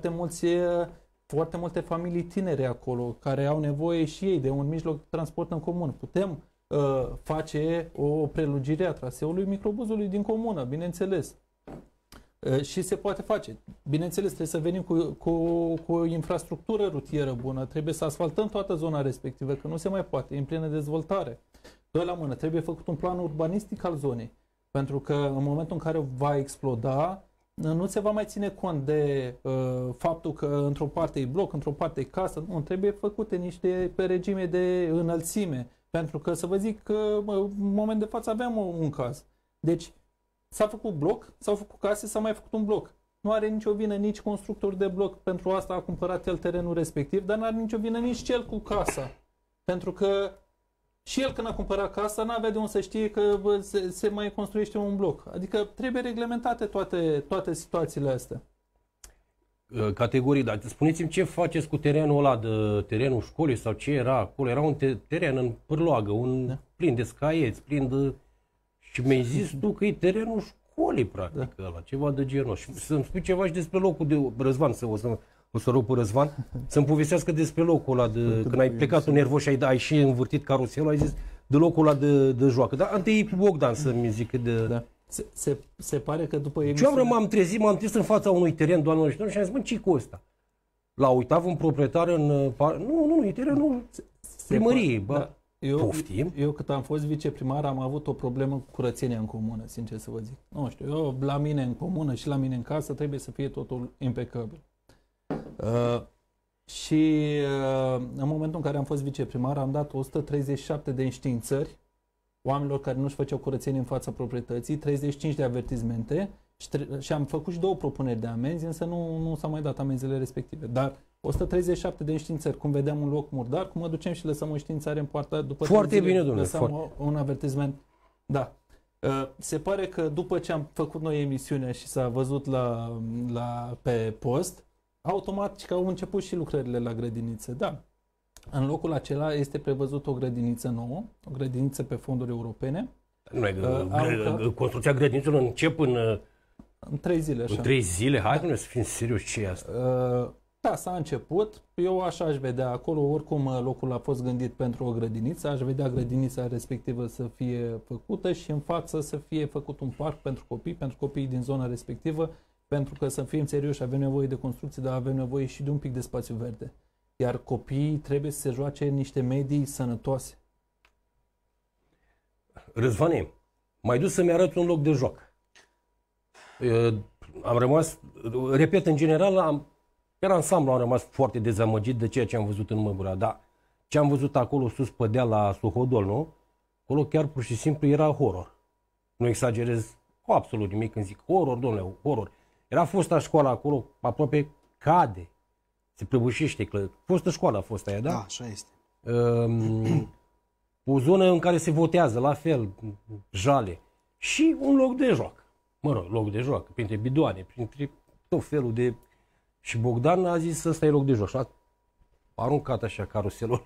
foarte multe familii tinere acolo, care au nevoie și ei de un mijloc de transport în comun. Putem face o prelugire a traseului microbuzului din comună, bineînțeles. Și se poate face. Bineînțeles, trebuie să venim cu o infrastructură rutieră bună, trebuie să asfaltăm toată zona respectivă, că nu se mai poate, e în plină dezvoltare. Doi la mână, trebuie făcut un plan urbanistic al zonei, pentru că în momentul în care va exploda, nu se va mai ține cont de faptul că într-o parte e bloc, într-o parte e casă, nu, trebuie făcute niște pe regime de înălțime, pentru că să vă zic că în moment de față aveam un caz. Deci, s-a făcut bloc, s-au făcut case, s-a mai făcut un bloc. Nu are nicio vină nici constructor de bloc, pentru asta a cumpărat el terenul respectiv, dar nu are nicio vină nici cel cu casa. Pentru că și el când a cumpărat casa n-avea de unde să știe că se mai construiește un bloc. Adică trebuie reglementate toate situațiile astea. Categorii, dar spuneți-mi ce faceți cu terenul ăla, de terenul școlii sau ce era acolo? Era un teren în pârloagă, plin de scaieți, plin de... Și mi-ai zis tu că e terenul școlii, practic, ăla, ceva de genul. Și să-mi spui ceva și despre locul de... Răzvan, o să rog pe Răzvan, să-mi povestească despre locul ăla, când ai plecat nervos și ai și învârtit caruselul, ai zis de locul ăla de joacă. Dar întâi Bogdan să-mi zică de... Da. Se pare că după emisiune... Eu m-am trezit în fața unui teren, doamnelor și domnilor, și am zis, mă, ce-i cu ăsta? L-a uitat un proprietar în... Nu, e terenul primăriei, bă. Eu cât am fost viceprimar am avut o problemă cu curățenia în comună, sincer să vă zic. Nu știu, eu la mine în comună și la mine în casă trebuie să fie totul impecabil. În momentul în care am fost viceprimar am dat 137 de înștiințări oamenilor care nu-și făceau curățenie în fața proprietății, 35 de avertizmente și am făcut și 2 propuneri de amenzi, însă nu s-au mai dat amenzile respective. Dar 137 de înștiințări, cum vedeam un loc murdar, cum mă ducem și lăsăm o înștiințare în poartă, după foarte bine, domnule, lăsăm un avertisment. Da. Se pare că după ce am făcut noi emisiunea și s-a văzut pe post, automat că au început și lucrările la grădiniță. Da. În locul acela este prevăzut o grădiniță nouă, o grădiniță pe fonduri europene. Construcția grădinițelor încep în 3 zile. Așa. În 3 zile? Hai, da. Să fim serios, ce e asta? Da, s-a început. Eu așa aș vedea acolo, oricum locul a fost gândit pentru o grădiniță, aș vedea grădinița respectivă să fie făcută și în față să fie făcut un parc pentru copiii din zona respectivă, pentru că să fim serioși, avem nevoie de construcții, dar avem nevoie și de un pic de spațiu verde. Iar copiii trebuie să se joace în niște medii sănătoase. Răzvane, m-ai dus să-mi arăt un loc de joc. Am rămas, repet, în general, chiar ansamblu am rămas foarte dezamăgit de ceea ce am văzut în Măgura, dar ce am văzut acolo sus pe deal la Suhodol, nu? Acolo chiar pur și simplu era horror. Nu exagerez cu absolut nimic când zic horror, domnule, horror. Era fosta școală acolo, aproape cade. Se prăbușește. Fostă școală a fost aia, da? Da, așa este. O zonă în care se votează, la fel, jale. Și un loc de joacă. Mă rog, loc de joacă, printre bidoane, printre tot felul de... Și Bogdan a zis să ăsta e loc de joc. Și a aruncat așa caruselul.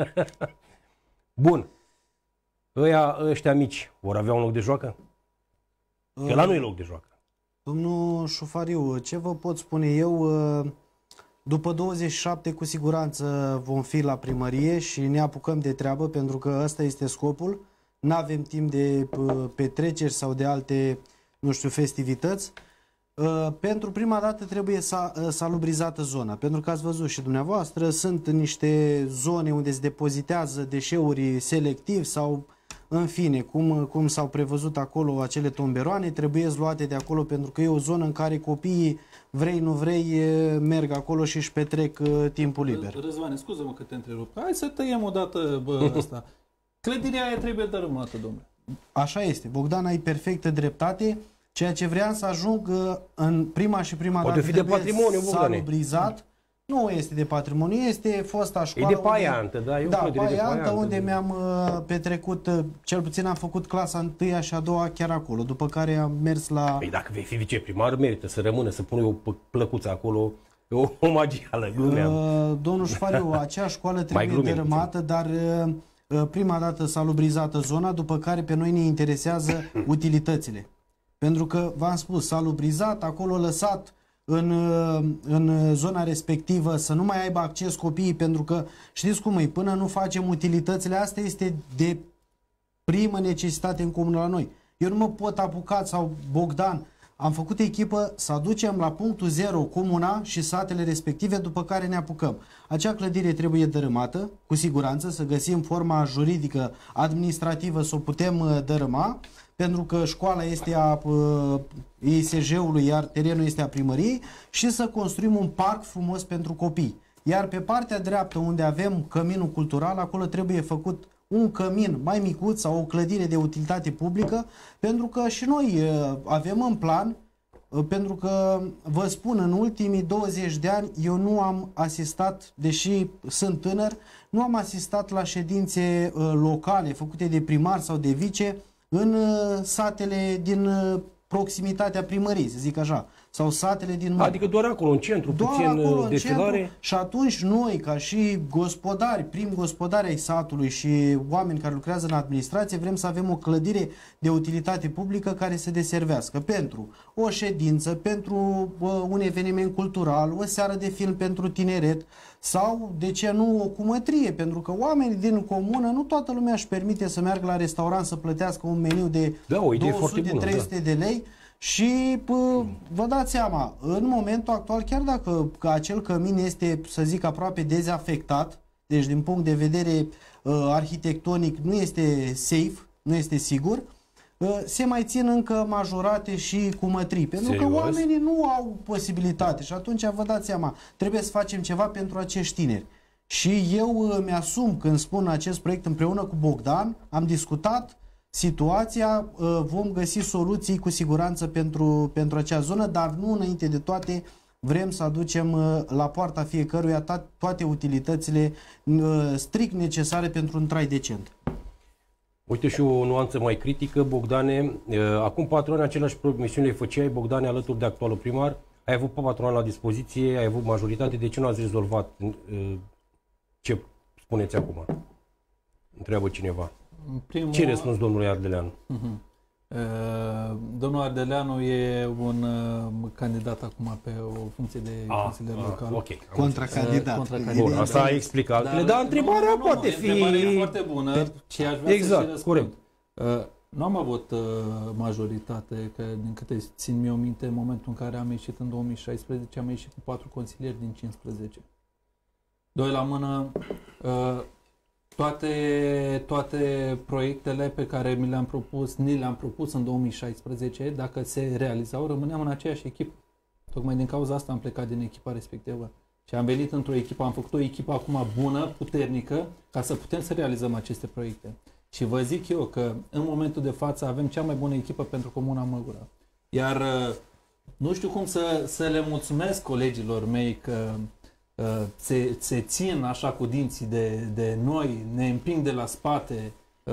Bun. Ăștia mici vor avea un loc de joacă? Că la nu e loc de joacă. Domnul Șufariu, ce vă pot spune eu? După 27 cu siguranță vom fi la primărie și ne apucăm de treabă, pentru că ăsta este scopul. Nu avem timp de petreceri sau de alte, nu știu, festivități. Pentru prima dată trebuie salubrizată zona, pentru că ați văzut și dumneavoastră, sunt niște zone unde se depozitează deșeuri selectiv sau, în fine, cum s-au prevăzut acolo acele tomberoane, trebuie luate de acolo, pentru că e o zonă în care copiii, vrei nu vrei, merg acolo și își petrec timpul liber. Răzvane, scuză-mă că te întrerup. Hai să tăiem odată asta. Clădirea aia trebuie dărâmată, domnule. Așa este. Bogdan, ai perfectă dreptate. Ceea ce vreau să ajung în prima dată fi de patrimoniu, salubrizat. Nu este de patrimoniu, este fosta școală. E de paiantă, da? Da, paiantă, unde mi-am petrecut, cel puțin am făcut clasa 1-a și a 2-a chiar acolo, după care am mers la... Păi dacă vei fi viceprimar, merită să rămână, să pune o plăcuță acolo, o magială, glumeam. Domnul Șufariu, acea școală trebuie dărâmată, dar prima dată salubrizată zona, după care pe noi ne interesează utilitățile. Pentru că, v-am spus, salubrizat, acolo lăsat în zona respectivă să nu mai aibă acces copiii, pentru că știți cum e, până nu facem utilitățile astea este de primă necesitate în comună la noi. Eu nu mă pot apuca, sau Bogdan, am făcut echipă să aducem la punctul zero comuna și satele respective, după care ne apucăm. Acea clădire trebuie dărâmată, cu siguranță, să găsim forma juridică, administrativă, să o putem dărâma, pentru că școala este a ISJ-ului, iar terenul este a primăriei, și să construim un parc frumos pentru copii. Iar pe partea dreaptă, unde avem căminul cultural, acolo trebuie făcut un cămin mai micuț sau o clădire de utilitate publică, pentru că și noi avem în plan, pentru că, vă spun, în ultimii 20 de ani eu nu am asistat, deși sunt tânăr, nu am asistat la ședințe locale făcute de primar sau de vice în satele din proximitatea primăriei, să zic așa, sau satele din... Adică doar acolo, în centru, doar puțin acolo, în defilare. centru. Și atunci noi, ca și gospodari, prim gospodari ai satului și oameni care lucrează în administrație, vrem să avem o clădire de utilitate publică care să deservească pentru o ședință, pentru un eveniment cultural, o seară de film pentru tineret sau, de ce nu, o cumătrie, pentru că oamenii din comună, nu toată lumea își permite să meargă la restaurant să plătească un meniu de 200-300 de lei. Și vă dați seama, în momentul actual, chiar dacă acel cămin este, să zic, aproape dezafectat, deci din punct de vedere arhitectonic nu este safe, nu este sigur, se mai țin încă majorate și cumătrii, pentru că oamenii nu au posibilitate și atunci vă dați seama, trebuie să facem ceva pentru acești tineri. Și eu mi-asum când spun acest proiect împreună cu Bogdan, am discutat situația, vom găsi soluții cu siguranță pentru acea zonă, dar nu înainte de toate vrem să aducem la poarta fiecăruia toate utilitățile strict necesare pentru un trai decent. Uite și o nuanță mai critică, Bogdane, acum 4 ani aceleași promisiuni le făceai, Bogdane, alături de actualul primar, ai avut 4 ani la dispoziție, ai avut majoritate, de ce nu ați rezolvat ce spuneți acum? Întreabă cineva. Ce răspuns domnului Ardeleanu? Domnul Ardeleanu e un candidat acum pe o funcție de consilier local. Okay, contracandidat. Bun, asta a explicat. Dar întrebarea poate fi... Întrebarea e foarte bună și aș vrea să și răspund. Corect. Nu am avut majoritate, că din câte țin mie o minte, în momentul în care am ieșit în 2016, am ieșit cu 4 consilieri din 15. Doi la mână... Toate proiectele pe care ni le-am propus în 2016, dacă se realizau, rămâneam în aceeași echipă. Tocmai din cauza asta am plecat din echipa respectivă. Și am venit într-o echipă, am făcut o echipă acum bună, puternică, ca să putem să realizăm aceste proiecte. Și vă zic eu că în momentul de față avem cea mai bună echipă pentru Comuna Măgura. Iar nu știu cum să le mulțumesc colegilor mei că se țin așa cu dinții de noi, ne împing de la spate,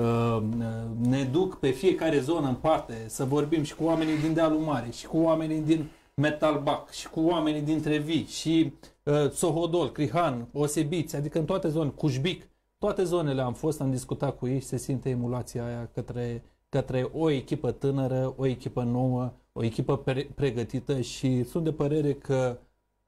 ne duc pe fiecare zonă în parte să vorbim și cu oamenii din Dealul Mare, și cu oamenii din Metalbac, și cu oamenii din Trevi, și Sohodol, Crihan, Osebiți, adică în toate zonele, Cușbic, toate zonele am fost, am discutat cu ei și se simte emulația aia către o echipă tânără, o echipă nouă, o echipă pregătită și sunt de părere că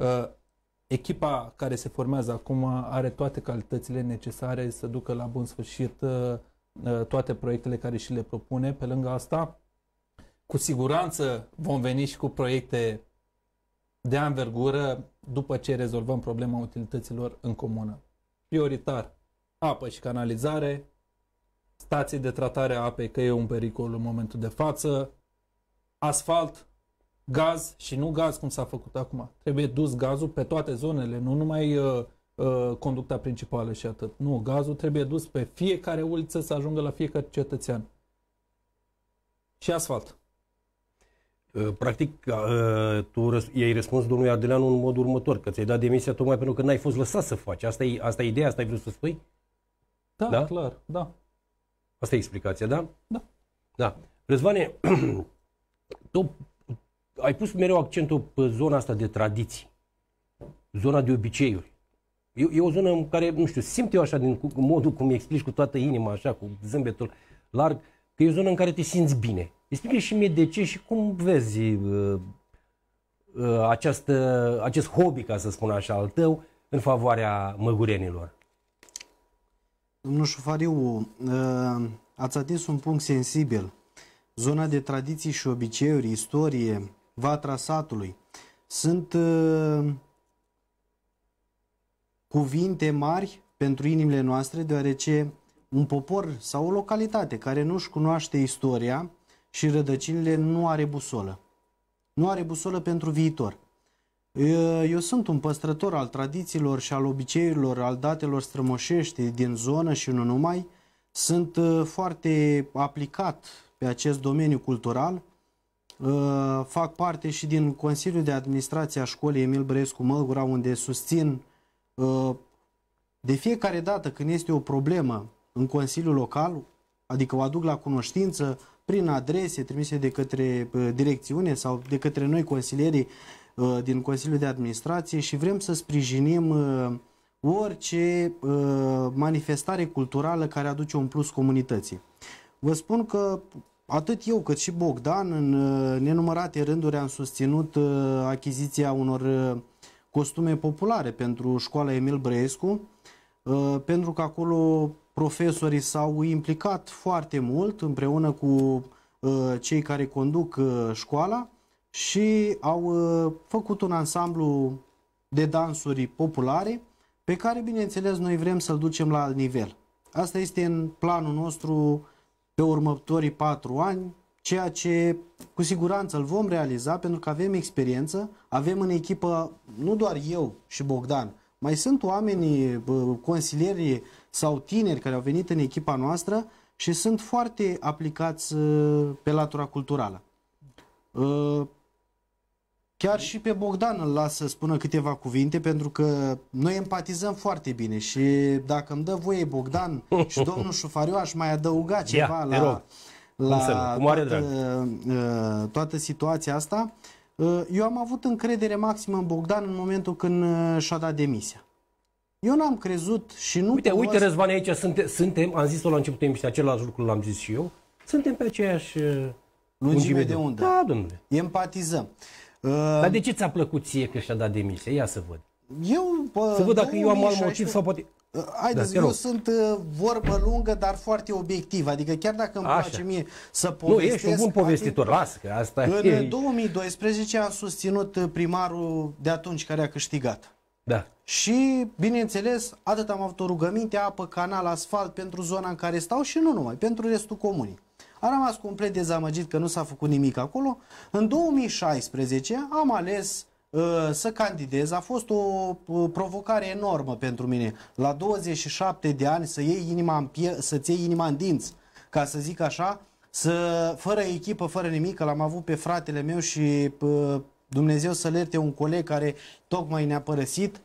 echipa care se formează acum are toate calitățile necesare să ducă la bun sfârșit toate proiectele care și le propune. Pe lângă asta, cu siguranță vom veni și cu proiecte de anvergură după ce rezolvăm problema utilităților în comună. Prioritar, apă și canalizare, stații de tratare a apei, că e un pericol în momentul de față, asfalt, gaz și nu gaz cum s-a făcut acum. Trebuie dus gazul pe toate zonele, nu numai conducta principală și atât. Nu, gazul trebuie dus pe fiecare uliță să ajungă la fiecare cetățean. Și asfalt. Practic, tu i-ai răspuns domnului Ardeleanu în modul următor, că ți-ai dat demisia tocmai pentru că n-ai fost lăsat să faci. Asta e ideea? Asta ai vrut să spui? Da, clar, da. Asta e explicația, da? Da. Răzvane, tu ai pus mereu accentul pe zona asta de tradiții, zona de obiceiuri. E o zonă în care, nu știu, simt eu așa, din modul cum explici cu toată inima, așa, cu zâmbetul larg, că e o zonă în care te simți bine. Explică și mie de ce și cum vezi acest hobby, ca să spun așa, al tău, în favoarea măgurenilor. Domnul Șufariu, ați atins un punct sensibil. Zona de tradiții și obiceiuri, istorie, Vatra Satului. Sunt cuvinte mari pentru inimile noastre, deoarece un popor sau o localitate care nu-și cunoaște istoria și rădăcinile nu are busolă. Nu are busolă pentru viitor. Eu sunt un păstrător al tradițiilor și al obiceiurilor, al datelor strămoșești din zonă și nu numai. Sunt foarte aplicat pe acest domeniu cultural. Fac parte și din Consiliul de Administrație a Școlii Emil Brăescu Măgura, unde susțin de fiecare dată când este o problemă în Consiliul Local, adică o aduc la cunoștință prin adrese trimise de către direcțiune sau de către noi consilierii din Consiliul de Administrație și vrem să sprijinim orice manifestare culturală care aduce un plus comunității. Vă spun că atât eu cât și Bogdan în nenumărate rânduri am susținut achiziția unor costume populare pentru școala Emil Brăescu, pentru că acolo profesorii s-au implicat foarte mult împreună cu cei care conduc școala și au făcut un ansamblu de dansuri populare pe care, bineînțeles, noi vrem să-l ducem la alt nivel. Asta este în planul nostru pe următorii 4 ani, ceea ce cu siguranță îl vom realiza pentru că avem experiență, avem în echipă nu doar eu și Bogdan, mai sunt oameni, consilieri sau tineri care au venit în echipa noastră și sunt foarte aplicați pe latura culturală. Chiar și pe Bogdan îl las să spună câteva cuvinte, pentru că noi empatizăm foarte bine și dacă îmi dă voie Bogdan și domnul Șufariu, aș mai adăuga ceva la toată situația asta. Eu am avut încredere maximă în Bogdan în momentul când și-a dat demisia. Eu n-am crezut și nu... Uite, Răzvan, aici suntem, am zis-o la începutul emisiunii, același lucru l-am zis și eu, suntem pe aceeași lungime de undă. Da, domnule. Empatizăm. Dar de ce ți-a plăcut ție că și-a dat demisia? Ia să văd. Să văd dacă eu am alt motiv sau poate... Haideți, eu sunt vorbă lungă, dar foarte obiectiv. Adică chiar dacă îmi place mie să povestesc... Nu, ești un bun povestitor, lasă, că asta e... În 2012 am susținut primarul de atunci care a câștigat. Da. Și, bineînțeles, atât am avut o rugăminte, apă, canal, asfalt pentru zona în care stau și nu numai, pentru restul comunii. Am rămas complet dezamăgit că nu s-a făcut nimic acolo. În 2016 am ales să candidez. A fost o provocare enormă pentru mine. La 27 de ani să-ți iei inima în dinți, ca să zic așa, fără echipă, fără nimic, că l-am avut pe fratele meu și Dumnezeu să-l ierte, un coleg care tocmai ne-a părăsit.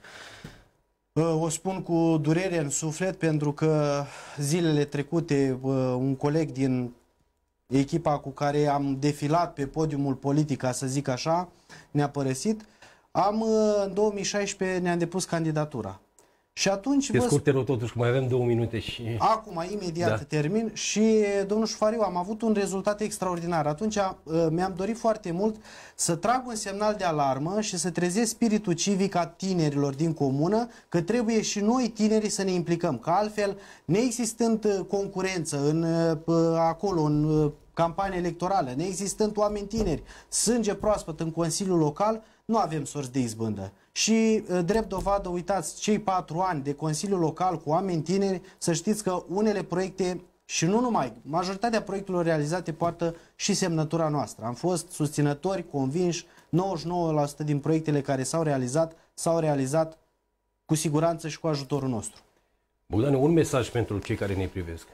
O spun cu durere în suflet pentru că zilele trecute un coleg din echipa cu care am defilat pe podiumul politic, ca să zic așa, ne-a părăsit. În 2016 ne-am depus candidatura. Și atunci... Te scurt, totuși, că mai avem 2 minute și... Acum, imediat termin. Și, domnul Șufariu, am avut un rezultat extraordinar. Atunci mi-am dorit foarte mult să trag un semnal de alarmă și să trezesc spiritul civic a tinerilor din comună, că trebuie și noi, tinerii, să ne implicăm. Că altfel, neexistând concurență acolo, în campanie electorală, neexistând oameni tineri, sânge proaspăt în Consiliul Local, nu avem sorți de izbândă. Și drept dovadă, uitați, cei 4 ani de Consiliul Local cu oameni tineri, să știți că unele proiecte, și nu numai, majoritatea proiectelor realizate poartă și semnătura noastră. Am fost susținători, convinși, 99% din proiectele care s-au realizat cu siguranță și cu ajutorul nostru. Bogdan, un mesaj pentru cei care ne privesc.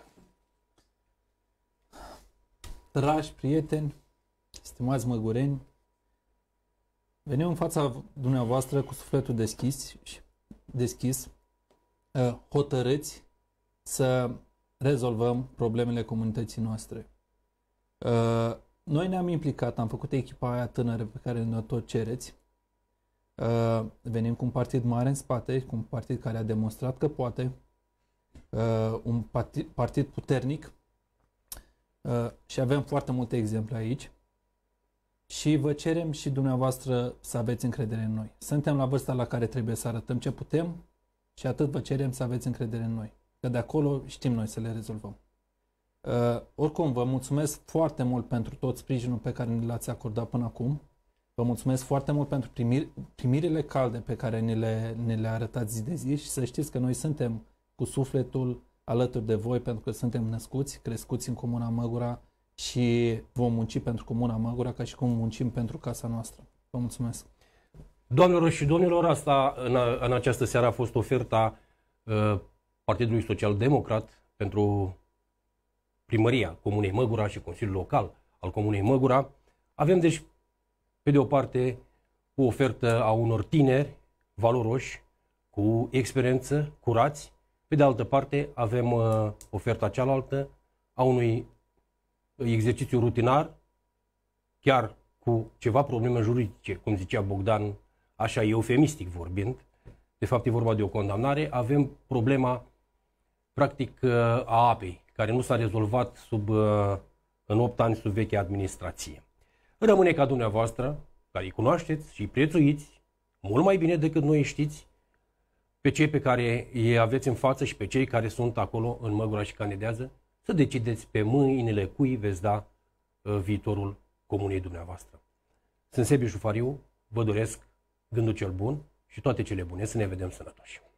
Dragi prieteni, stimați măgureni, venim în fața dumneavoastră cu sufletul deschis, hotărâți să rezolvăm problemele comunității noastre. Noi ne-am implicat, am făcut echipa aia tânără pe care ne-o tot cereți. Venim cu un partid mare în spate, cu un partid care a demonstrat că poate, un partid puternic și avem foarte multe exemple aici. Și vă cerem și dumneavoastră să aveți încredere în noi. Suntem la vârsta la care trebuie să arătăm ce putem și atât vă cerem să aveți încredere în noi. Că de acolo știm noi să le rezolvăm. Oricum, vă mulțumesc foarte mult pentru tot sprijinul pe care ne l-ați acordat până acum. Vă mulțumesc foarte mult pentru primirile calde pe care ne le arătați zi de zi și să știți că noi suntem cu sufletul alături de voi pentru că suntem născuți, crescuți în Comuna Măgura și vom munci pentru Comuna Măgura ca și cum muncim pentru casa noastră. Vă mulțumesc! Doamnelor și domnilor, asta în această seară a fost oferta Partidului Social Democrat pentru primăria Comunei Măgura și Consiliul Local al Comunei Măgura. Avem deci, pe de o parte, o ofertă a unor tineri valoroși, cu experiență, curați. Pe de altă parte, avem oferta cealaltă a unui exercițiu rutinar, chiar cu ceva probleme juridice, cum zicea Bogdan, așa eufemistic vorbind. De fapt, e vorba de o condamnare. Avem problema, practic, a apei, care nu s-a rezolvat în 8 ani sub vechea administrație. Rămâne ca dumneavoastră, care îi cunoașteți și îi prețuiți, mult mai bine decât noi știți, pe cei pe care îi aveți în față și pe cei care sunt acolo în Măgura și candidează, să decideți pe mâinile cui veți da viitorul comunei dumneavoastră. Sunt Sebi Jufariu, vă doresc gândul cel bun și toate cele bune. Să ne vedem sănătoși!